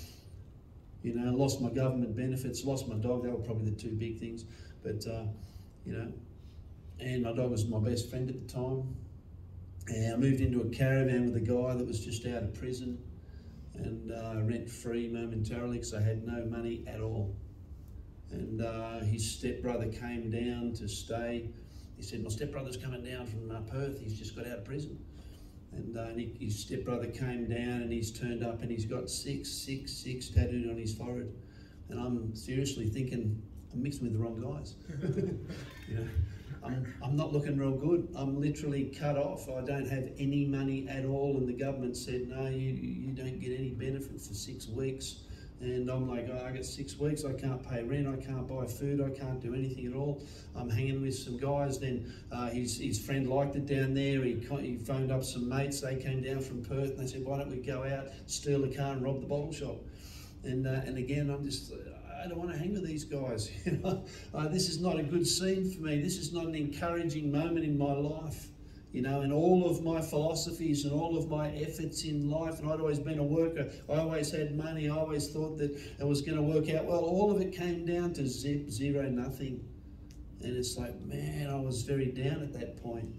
You know, lost my government benefits, lost my dog. They were probably the two big things. But, you know, and my dog was my best friend at the time. And I moved into a caravan with a guy that was just out of prison, and rent-free momentarily because I had no money at all. And his stepbrother came down to stay. He said, my stepbrother's coming down from Perth. He's just got out of prison. And his stepbrother came down, and he's turned up, and he's got 666 tattooed on his forehead. And I'm seriously thinking, I'm mixing with the wrong guys. You know, I'm not looking real good. I'm literally cut off. I don't have any money at all. And the government said, no, you don't get any benefit for 6 weeks. And I'm like, oh, I got 6 weeks. I can't pay rent. I can't buy food. I can't do anything at all. I'm hanging with some guys. Then his friend liked it down there. He phoned up some mates. They came down from Perth, and they said, why don't we go out, steal the car and rob the bottle shop? And again, I'm just, I don't want to hang with these guys. You know, this is not a good scene for me. This is not an encouraging moment in my life. You know, and all of my philosophies and all of my efforts in life, and I'd always been a worker. I always had money. I always thought that it was going to work out well. All of it came down to zero, nothing. And it's like, man, I was very down at that point.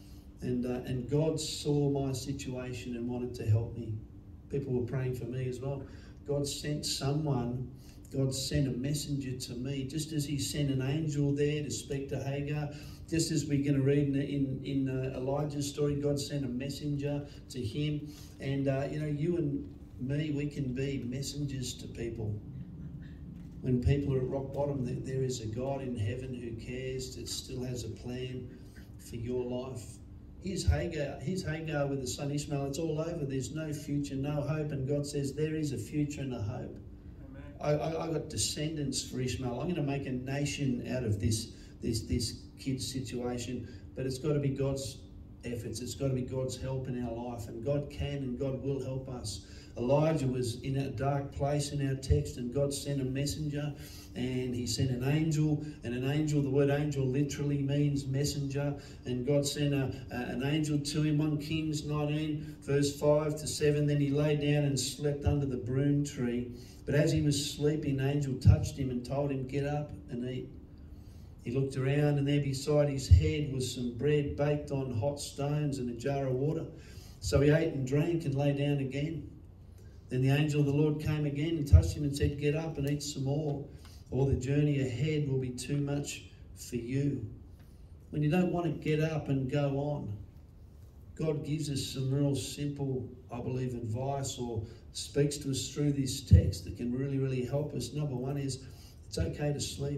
And God saw my situation and wanted to help me. People were praying for me as well. God sent someone. God sent a messenger to me, just as he sent an angel there to speak to Hagar. Just as we're going to read in Elijah's story, God sent a messenger to him. And, you know, you and me, we can be messengers to people. When people are at rock bottom, there is a God in heaven who cares, that still has a plan for your life. Here's Hagar with the son Ishmael. It's all over. There's no future, no hope. And God says there is a future and a hope. I got descendants for Ishmael. I'm going to make a nation out of this kid's situation, but it's got to be God's efforts. It's got to be God's help in our life, and God can and God will help us. Elijah was in a dark place in our text, and God sent a messenger, and he sent an angel, and an angel, the word angel literally means messenger, and God sent an angel to him. 1 Kings 19 verse 5 to 7. Then he lay down and slept under the broom tree, but as he was sleeping, an angel touched him and told him, get up and eat. He looked around, and there beside his head was some bread baked on hot stones and a jar of water. So he ate and drank and lay down again. Then the angel of the Lord came again and touched him and said, get up and eat some more, or the journey ahead will be too much for you. When you don't want to get up and go on, God gives us some real simple, I believe, advice, or speaks to us through this text that can really, really help us. Number one is, it's okay to sleep.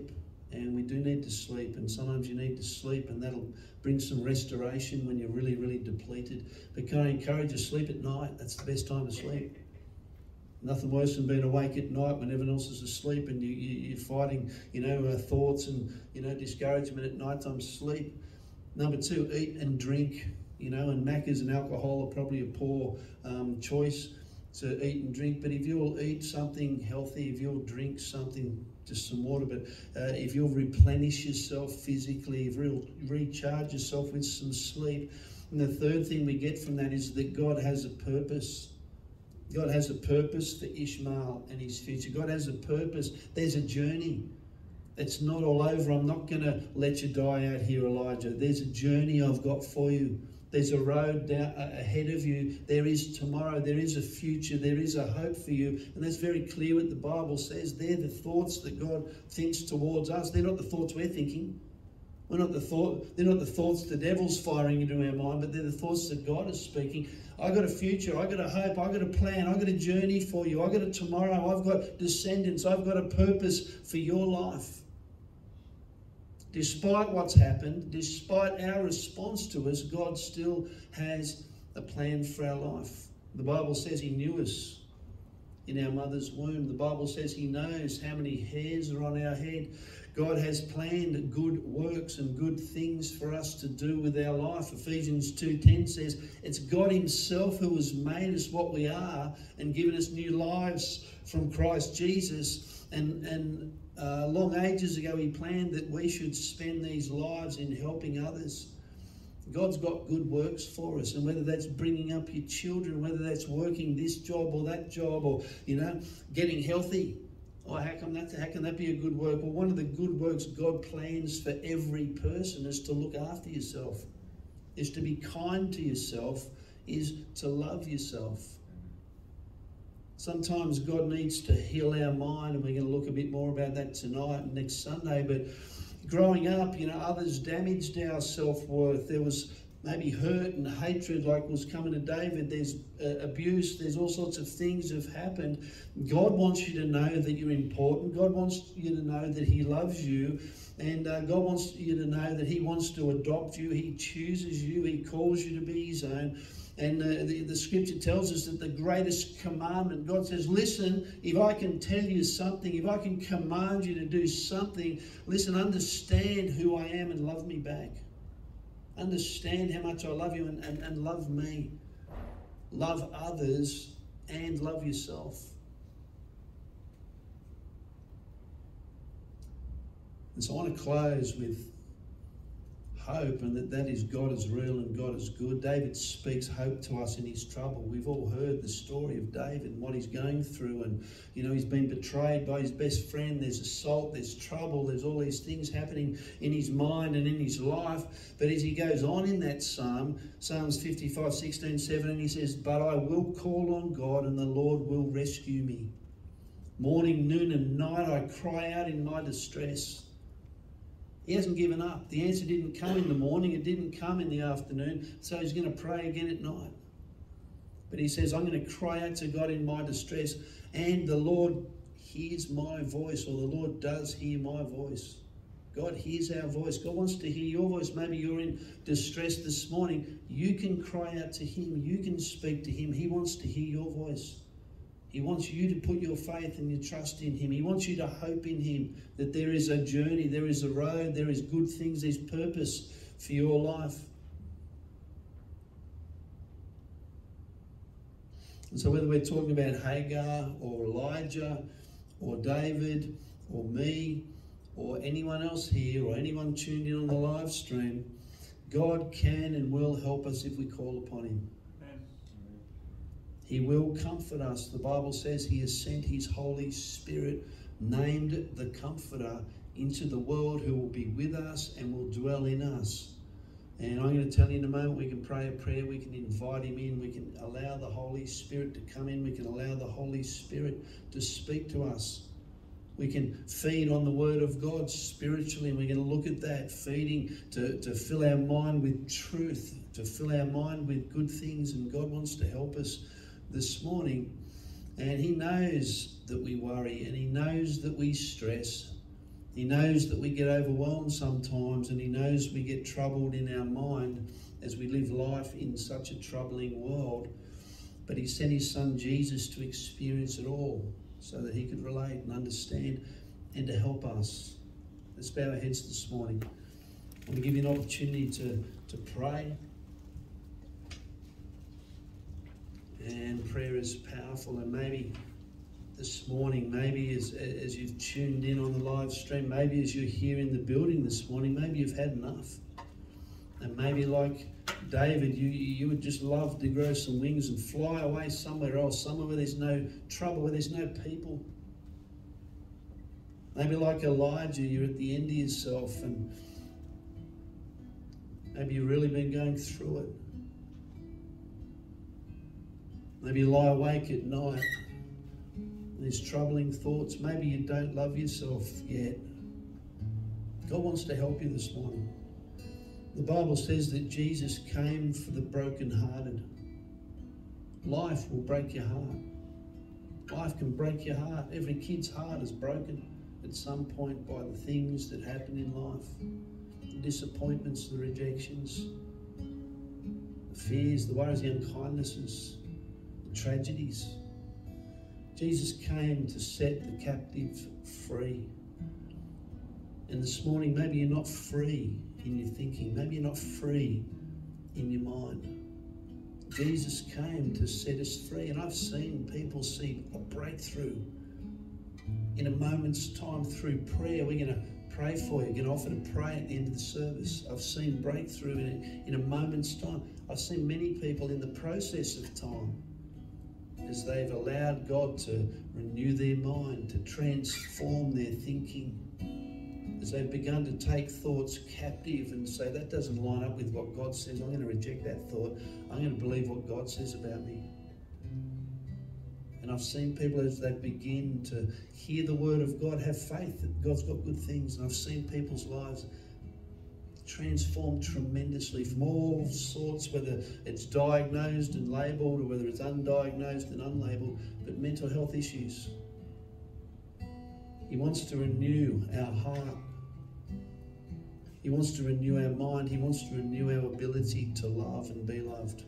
And we do need to sleep, and sometimes you need to sleep, and that'll bring some restoration when you're really, really depleted. But can I encourage you, sleep at night? That's the best time to sleep. Nothing worse than being awake at night when everyone else is asleep and you're fighting, thoughts and, discouragement at night time. Sleep. Number 2, eat and drink, and Maccas and alcohol are probably a poor choice to eat and drink. But if you'll eat something healthy, if you'll drink something, just some water, but if you'll replenish yourself physically, if you'll recharge yourself with some sleep. And the third thing we get from that is that God has a purpose. God has a purpose for Ishmael and his future. God has a purpose. There's a journey. It's not all over. I'm not going to let you die out here, Elijah. There's a journey I've got for you. There's a road down ahead of you. There is tomorrow. There is a future. There is a hope for you. And that's very clear what the Bible says. They're the thoughts that God thinks towards us. They're not the thoughts we're thinking. They're not the thoughts the devil's firing into our mind, but they're the thoughts that God is speaking. I got a future, I got a hope, I got a plan, I got a journey for you, I got a tomorrow, I've got descendants, I've got a purpose for your life. Despite what's happened, despite our response to us, God still has a plan for our life. The Bible says he knew us in our mother's womb. The Bible says he knows how many hairs are on our head. God has planned good works and good things for us to do with our life. Ephesians 2:10 says it's God himself who has made us what we are and given us new lives from Christ Jesus. And long ages ago he planned that we should spend these lives in helping others. God's got good works for us, and whether that's bringing up your children, whether that's working this job or that job, or getting healthy. Oh, how can that be a good work? Well, one of the good works God plans for every person is to look after yourself, is to be kind to yourself, is to love yourself. Sometimes God needs to heal our mind, and we're going to look a bit more about that tonight and next Sunday. But growing up, others damaged our self-worth. There was maybe hurt and hatred like was coming to David. There's abuse. There's all sorts of things have happened. God wants you to know that you're important. God wants you to know that he loves you. And God wants you to know that he wants to adopt you. He chooses you. He calls you to be his own. And the scripture tells us that the greatest commandment, God says, listen, if I can tell you something, if I can command you to do something, listen, understand who I am and love me back. Understand how much I love you and love me. Love others and love yourself. And so I want to close with hope, and that is God is real and God is good. David speaks hope to us in his trouble. We've all heard the story of David and what he's going through, and he's been betrayed by his best friend. There's assault, there's trouble, there's all these things happening in his mind and in his life. But as he goes on in that psalm, Psalms 55, 16, 17, he says, but I will call on God and the Lord will rescue me. Morning, noon and night I cry out in my distress. He hasn't given up. The answer didn't come in the morning. It didn't come in the afternoon. So he's going to pray again at night. But he says, I'm going to cry out to God in my distress. And the Lord hears my voice, or the Lord does hear my voice. God hears our voice. God wants to hear your voice. Maybe you're in distress this morning. You can cry out to him. You can speak to him. He wants to hear your voice. He wants you to put your faith and your trust in him. He wants you to hope in him, that there is a journey, there is a road, there is good things, there's purpose for your life. And so whether we're talking about Hagar or Elijah or David or me or anyone else here or anyone tuned in on the live stream, God can and will help us if we call upon him. He will comfort us. The Bible says he has sent his Holy Spirit, named the Comforter, into the world, who will be with us and will dwell in us. And I'm going to tell you in a moment, we can pray a prayer, we can invite him in, we can allow the Holy Spirit to come in, we can allow the Holy Spirit to speak to us. We can feed on the Word of God spiritually, and we're going to look at that, feeding to fill our mind with truth, to fill our mind with good things, and God wants to help us this morning. And he knows that we worry, and he knows that we stress, He knows that we get overwhelmed sometimes, and he knows we get troubled in our mind as we live life in such a troubling world. But he sent his son Jesus to experience it all so that he could relate and understand and to help us. Let's bow our heads this morning. I want to give you an opportunity to pray. And prayer is powerful, and maybe this morning, maybe as you've tuned in on the live stream, maybe as you're here in the building this morning, maybe you've had enough. And maybe like David, you would just love to grow some wings and fly away somewhere else, somewhere where there's no trouble, where there's no people. Maybe like Elijah, you're at the end of yourself, and maybe you've really been going through it. Maybe you lie awake at night, and there's troubling thoughts. Maybe you don't love yourself yet. God wants to help you this morning. The Bible says that Jesus came for the brokenhearted. Life will break your heart. Life can break your heart. Every kid's heart is broken at some point by the things that happen in life. The disappointments, the rejections, the fears, the worries, the unkindnesses, the tragedies. Jesus came to set the captive free. And this morning, maybe you're not free in your thinking. Maybe you're not free in your mind. Jesus came to set us free. And I've seen people see a breakthrough in a moment's time through prayer. We're going to pray for you. We're going to offer to pray at the end of the service. I've seen breakthrough in a moment's time. I've seen many people in the process of time, as they've allowed God to renew their mind, to transform their thinking, as they've begun to take thoughts captive and say, that doesn't line up with what God says. I'm going to reject that thought. I'm going to believe what God says about me. And I've seen people, as they begin to hear the word of God, have faith that God's got good things. And I've seen people's lives transformed tremendously from all sorts, whether it's diagnosed and labelled or whether it's undiagnosed and unlabelled, but mental health issues. He wants to renew our heart. He wants to renew our mind. He wants to renew our ability to love and be loved.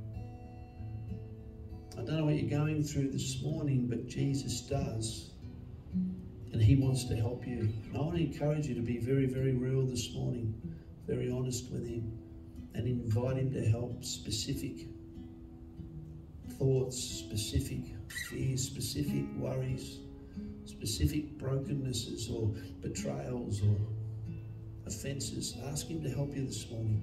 I don't know what you're going through this morning, but Jesus does. And he wants to help you. And I want to encourage you to be very, very real this morning, very honest with him, and invite him to help specific thoughts, specific fears, specific worries, specific brokennesses or betrayals or offences. Ask him to help you this morning.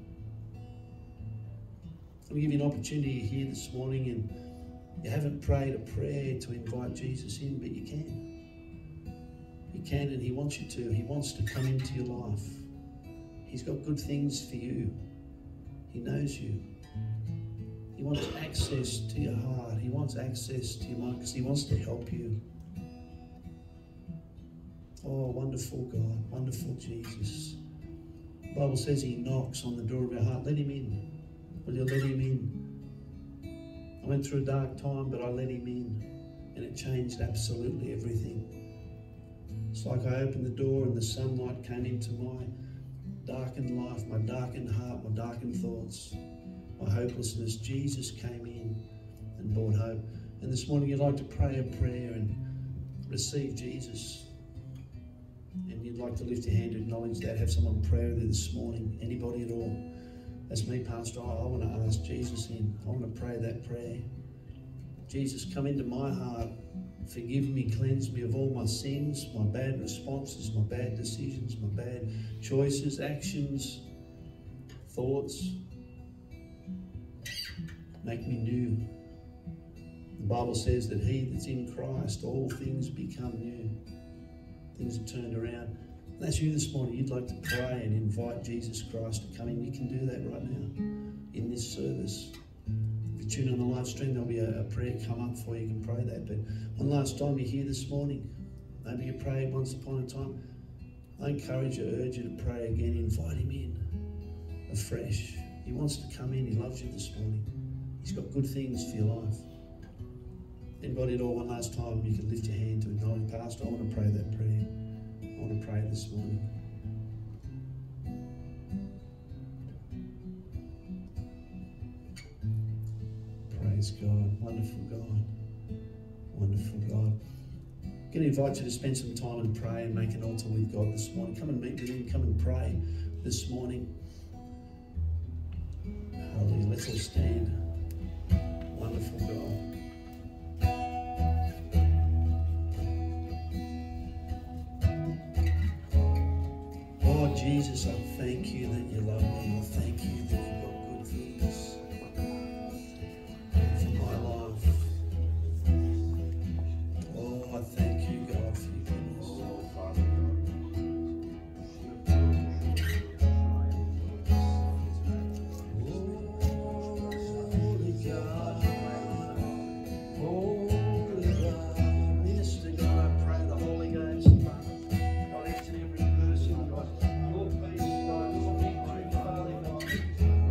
I'm going to give you an opportunity here this morning, and you haven't prayed a prayer to invite Jesus in, but you can. You can, and he wants you to. He wants to come into your life. He's got good things for you. He knows you. He wants access to your heart. He wants access to your mind because he wants to help you. Oh, wonderful God, wonderful Jesus. The Bible says he knocks on the door of our heart. Let him in. Will you let him in? I went through a dark time, but I let him in, and it changed absolutely everything. It's like I opened the door and the sunlight came into my darkened life, my darkened heart, my darkened thoughts, my hopelessness. Jesus came in and brought hope. And this morning you'd like to pray a prayer and receive Jesus. And you'd like to lift your hand to acknowledge that. Have someone pray with you this morning. Anybody at all. That's me, Pastor. I want to ask Jesus in. I want to pray that prayer. Jesus, come into my heart. Forgive me, cleanse me of all my sins, my bad responses, my bad decisions, my bad choices, actions, thoughts. Make me new. The Bible says that he that's in Christ, all things become new. Things are turned around. If that's you this morning, you'd like to pray and invite Jesus Christ to come in. You can do that right now in this service. If you tune on the live stream, there'll be a prayer come up for you. You can pray that. But one last time you're here this morning, maybe you prayed once upon a time. I encourage you, urge you to pray again. Invite him in afresh. He wants to come in. He loves you this morning. He's got good things for your life. Anybody at all, one last time, you can lift your hand to acknowledge, Pastor, I want to pray that prayer. I want to pray this morning. Praise God. Wonderful God. Wonderful God. I'm going to invite you to spend some time and pray and make an altar with God this morning. Come and meet with Him. Come and pray this morning. Hallelujah. Let's all stand. Wonderful God. Oh, Jesus, I thank you that you love me. I thank you that you've got good things for my life. Oh, I thank you, God, for your goodness. Holy God, Holy God, Minister God, I pray the Holy Ghost, God, each and every person, God, your peace, God, your victory, Father God.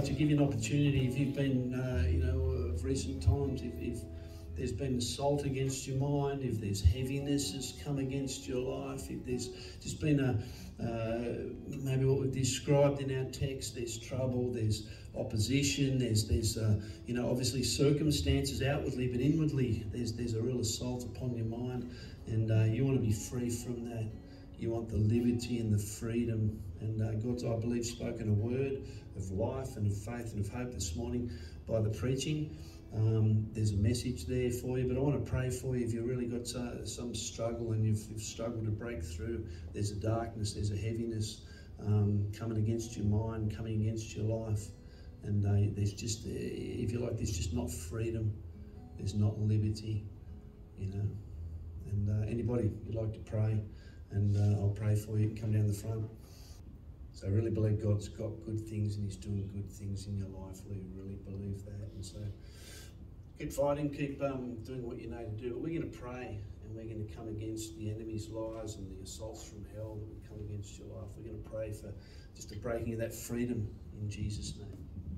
to give you an opportunity, if you've been, of recent times, if there's been assault against your mind, if there's heaviness has come against your life, if there's just been maybe what we've described in our text, there's trouble, there's opposition, there's obviously circumstances outwardly, but inwardly there's a real assault upon your mind, and you want to be free from that. You want the liberty and the freedom, and God's, I believe, spoken a word of life and of faith and of hope this morning by the preaching. There's a message there for you, but I want to pray for you if you've really got some struggle and you've struggled to break through. There's a darkness, there's a heaviness coming against your mind, coming against your life, and there's just, if you like, there's just not freedom, there's not liberty, and anybody you'd like to pray, and I'll pray for you. Come down the front. So I really believe God's got good things and He's doing good things in your life. We really believe that, and so keep fighting, keep doing what you know to do. But we're going to pray, and we're going to come against the enemy's lies and the assaults from hell that would come against your life. We're going to pray for just a breaking of that freedom in Jesus' name.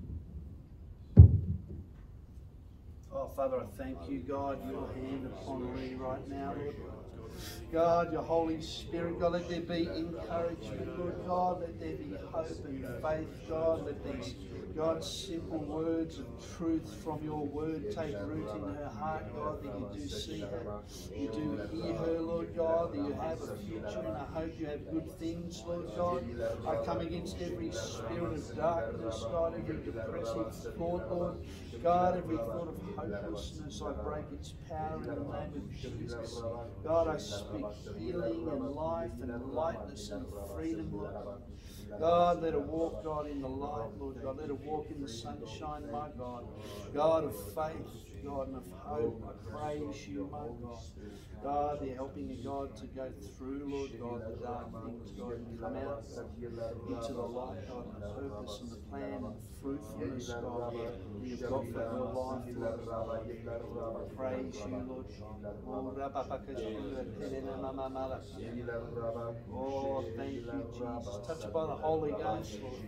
Oh, Father, I thank you, God, your hand upon me right now, Lord. God, your Holy Spirit, God, let there be encouragement, Lord God, let there be hope and faith, God, let these, God, simple words of truth from your word take root in her heart, God, that you do see her, you do hear her, Lord God, that you have a future, and I hope you have good things, Lord God. I come against every spirit of darkness, God, every depressive thought, Lord God, every thought of hopelessness, I break its power in the name of Jesus. God, I speak healing and life and lightness and freedom, Lord. God, let her walk, God, in the light, Lord God. Let her walk in the sunshine, my God. God of faith, God, and of hope. I praise you, my God. God, they're helping you, God, to go through, Lord God, the dark things, God, and come out into the light, God, and the purpose and the plan and the fruitfulness, God, that you've got for her life, Lord. Praise you, Lord. Oh, thank you, Jesus. Touched by the Holy Ghost, Lord.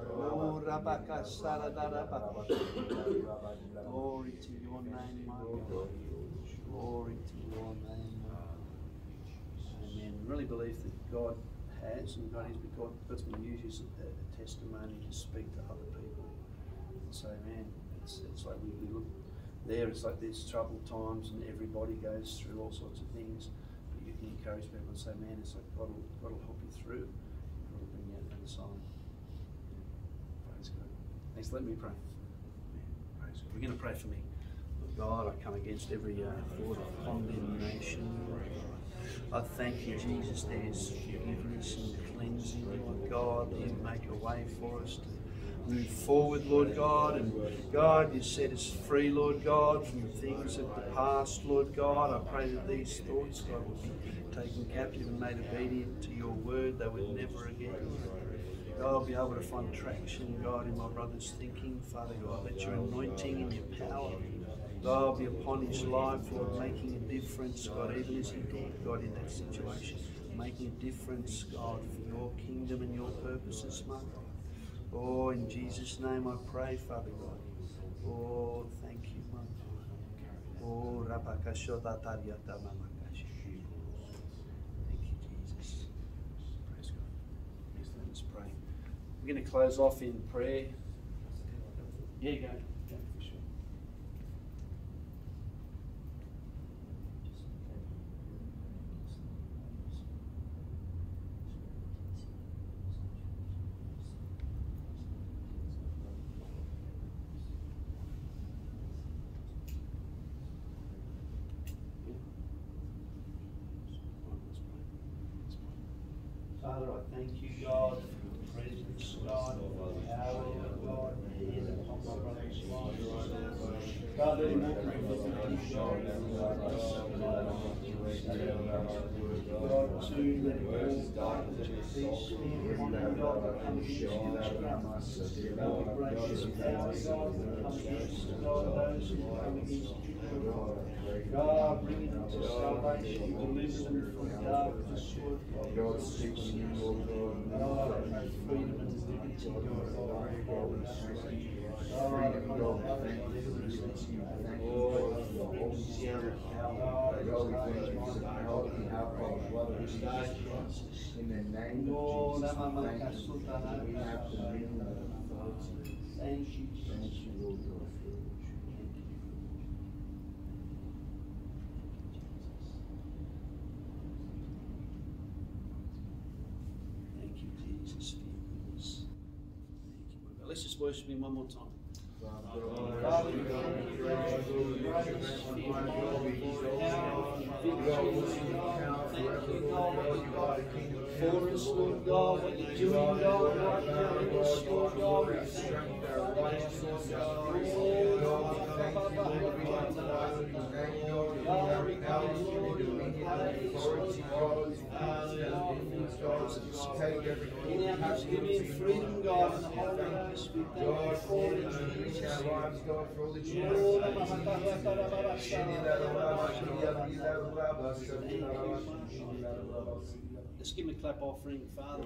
Glory to your name, my God. Glory to your name, my God. Amen. I really believe that God has, and God's going to use you as a testimony to speak to other people. And so, man, it's like we look there, it's like there's troubled times and everybody goes through all sorts of things. But you can encourage people and say, man, it's like God will help you through. God will bring you out the other side. Praise God. Thanks. Let me pray. Praise God. We're going to pray for me. Lord God, I come against every thought of condemnation. I thank you, Jesus, there's forgiveness and cleansing, Lord God, that you make a way for us to move forward, Lord God, and God, you set us free, Lord God, from the things of the past, Lord God. I pray that these thoughts, God, will be taken captive and made obedient to your word. They would never again, God, I'll be able to find traction, God, in my brother's thinking. Father God, let your anointing and your power, God, be upon his life, Lord, making a difference, God, even as he did, God, in that situation, making a difference, God, for your kingdom and your purposes, my God. Oh, in Jesus' name I pray, Father God. Oh, thank you, my God. Oh, Rabakashodatariata Mamakashi. Thank you, Jesus. Praise God. Please let us pray. We're going to close off in prayer. Yeah, go. Go for sure. Father, I thank you, God, for your presence, God, for the power of God, the hand upon my brother's life. God, let him walk in liberty, God, God, too, let him walk, God, with your peace, be upon him, God, that come against witchcraft. Lord, gracious power, God, that come against, God, those God, bring them to salvation, deliver them from darkness, Lord. God, speaking in your God, freedom and liberty, God. Freedom, God, thank you for liberty. Thank you for the Holy Spirit power. God, we thank you for the power that we have by the blood of Jesus Christ. In the name of Jesus, we thank you that we have dominion and authority. Thank you, Lord God. Let's just worship Him one more time. Father, we thank you for us, Lord God, what you're doing, God, right now in us, Lord God. We thank you for our lives, Lord God. Give me freedom, God, and the Holy Ghost. We thank you for it, Jesus. God, for all that you have done. Let's give him a clap offering, Father.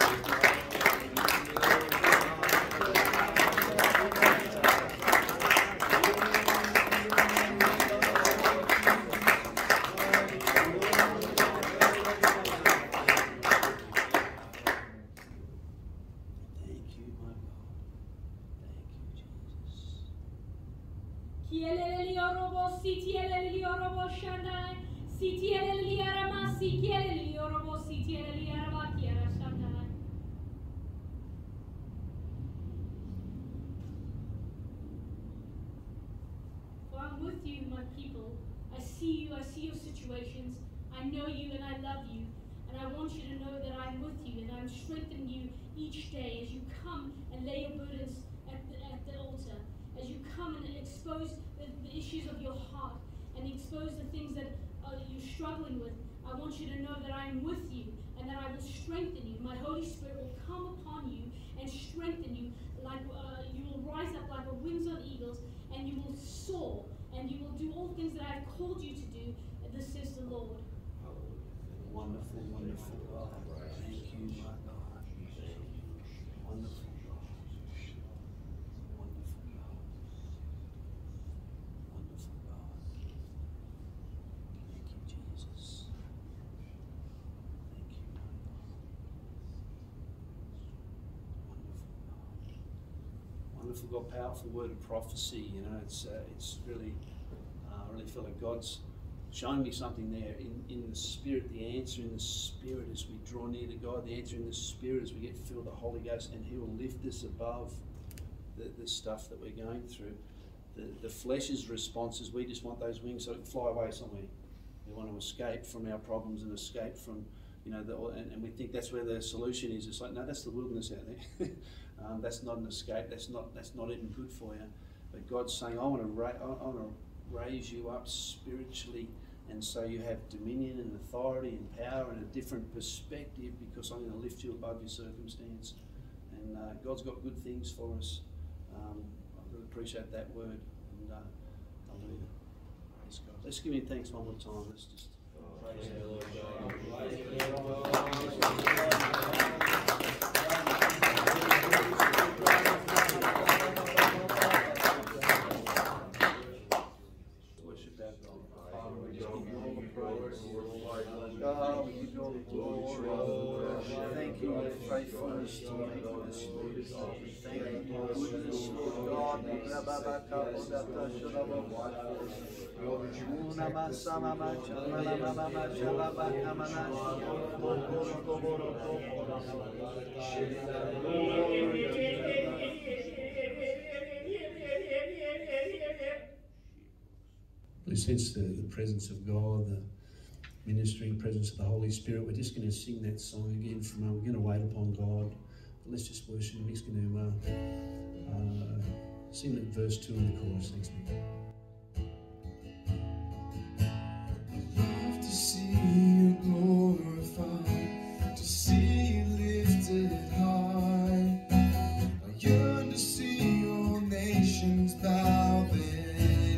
I'm with you, my people. I see you, I see your situations. I know you and I love you. And I want you to know that I'm with you and I'm strengthening you each day as you come and lay your burdens at the altar. As you come and expose the issues of your heart and expose the things that you're struggling with. I want you to know that I am with you and that I will strengthen you. My Holy Spirit will come upon you and strengthen you. Like you will rise up like wings on eagles, and you will soar, and you will do all things that I have called you to do. This says the Lord. Wonderful, wonderful God. Thank you, my God. Wonderful God. Wonderful God. Wonderful God. Thank you, Jesus. Thank you, my God. Wonderful God, powerful word of prophecy. You know, it's really, I really feel like God's showing me something there in the Spirit. The answer in the Spirit as we draw near to God. The answer in the Spirit as we get filled with the Holy Ghost, and He will lift us above the stuff that we're going through. The flesh's response is we just want those wings so we can fly away somewhere. We want to escape from our problems and escape from, you know, and we think that's where the solution is. It's like, no, that's the wilderness out there. That's not an escape. That's not even good for you. But God's saying, I want to raise you up spiritually, and so you have dominion and authority and power and a different perspective, because I'm going to lift you above your circumstance. And God's got good things for us. I really appreciate that word. And hallelujah. Praise God. Let's give Him thanks one more time. Let's just praise our Lord God. God, we give you all the glory. Thank you for your faithfulness to me. Thank you for your goodness, Lord God. We sense the presence of God, the ministering presence of the Holy Spirit. We're just going to sing that song again for a moment. We're going to wait upon God. But let's just worship Him. He's going to sing that verse 2 in the chorus. Thanks, Nick. Love to see you glorified, to see you lifted high. I yearn to see all nations bow their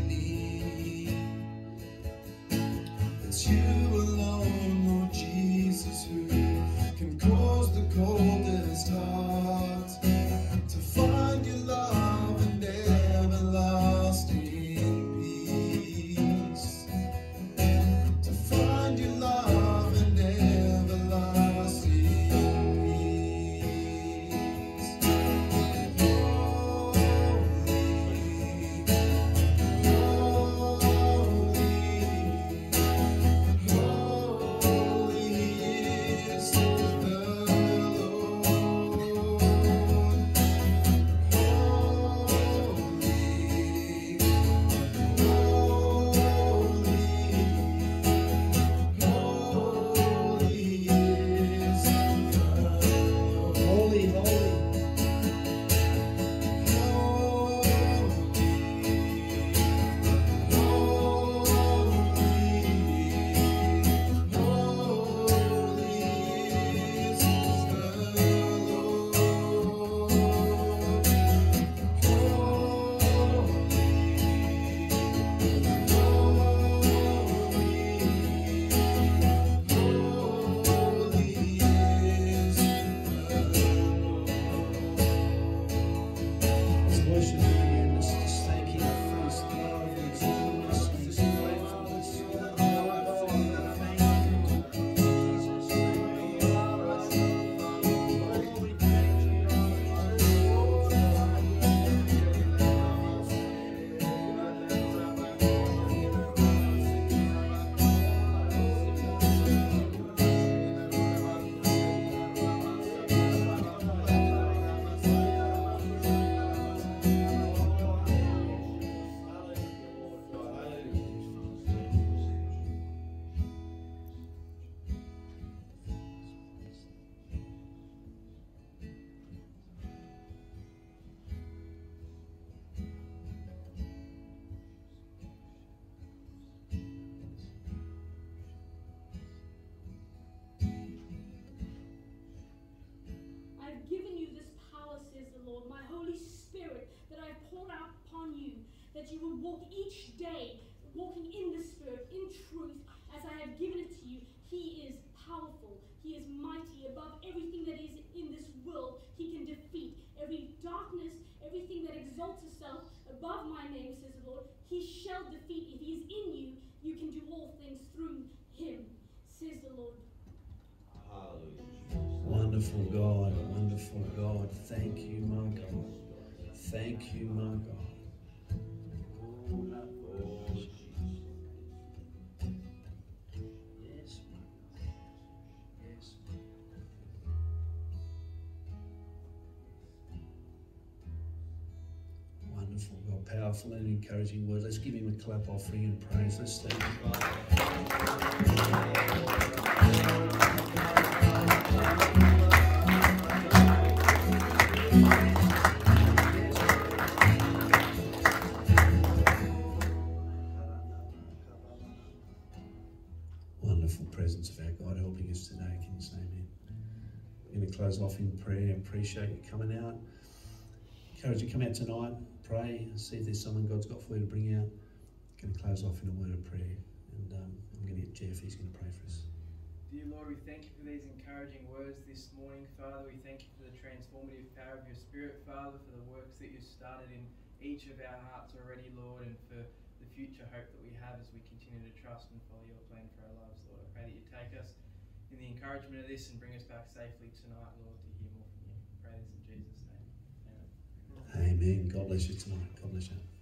each day, walking in the Spirit, in truth, as I have given it to you. He is powerful. He is mighty above everything that is in this world. He can defeat every darkness, everything that exalts itself above my name, says the Lord. He shall defeat. If he is in you, you can do all things through him, says the Lord. Hallelujah. Wonderful God, wonderful God. Thank you, my God. Thank you, my God. Oh, Jesus. Yes, my God. Yes. Wonderful God, powerful and encouraging word. Let's give him a clap offering and praise. Let's thank you, God. Wonderful presence of our God helping us today. Can you say amen? We're going to close off in prayer. Appreciate you coming out. Encourage you to come out tonight, pray, see if there's someone God's got for you to bring out. Going to close off in a word of prayer. And I'm going to get Jeff, he's going to pray for us. Dear Lord, we thank you for these encouraging words this morning, Father. We thank you for the transformative power of your Spirit, Father, for the works that you've started in each of our hearts already, Lord, and for the future hope that we have as we continue to trust and follow your plan for our lives, Lord. I pray that you take us in the encouragement of this and bring us back safely tonight, Lord, to hear more from you. I pray this in Jesus' name. Amen. Amen. God bless you tonight. God bless you.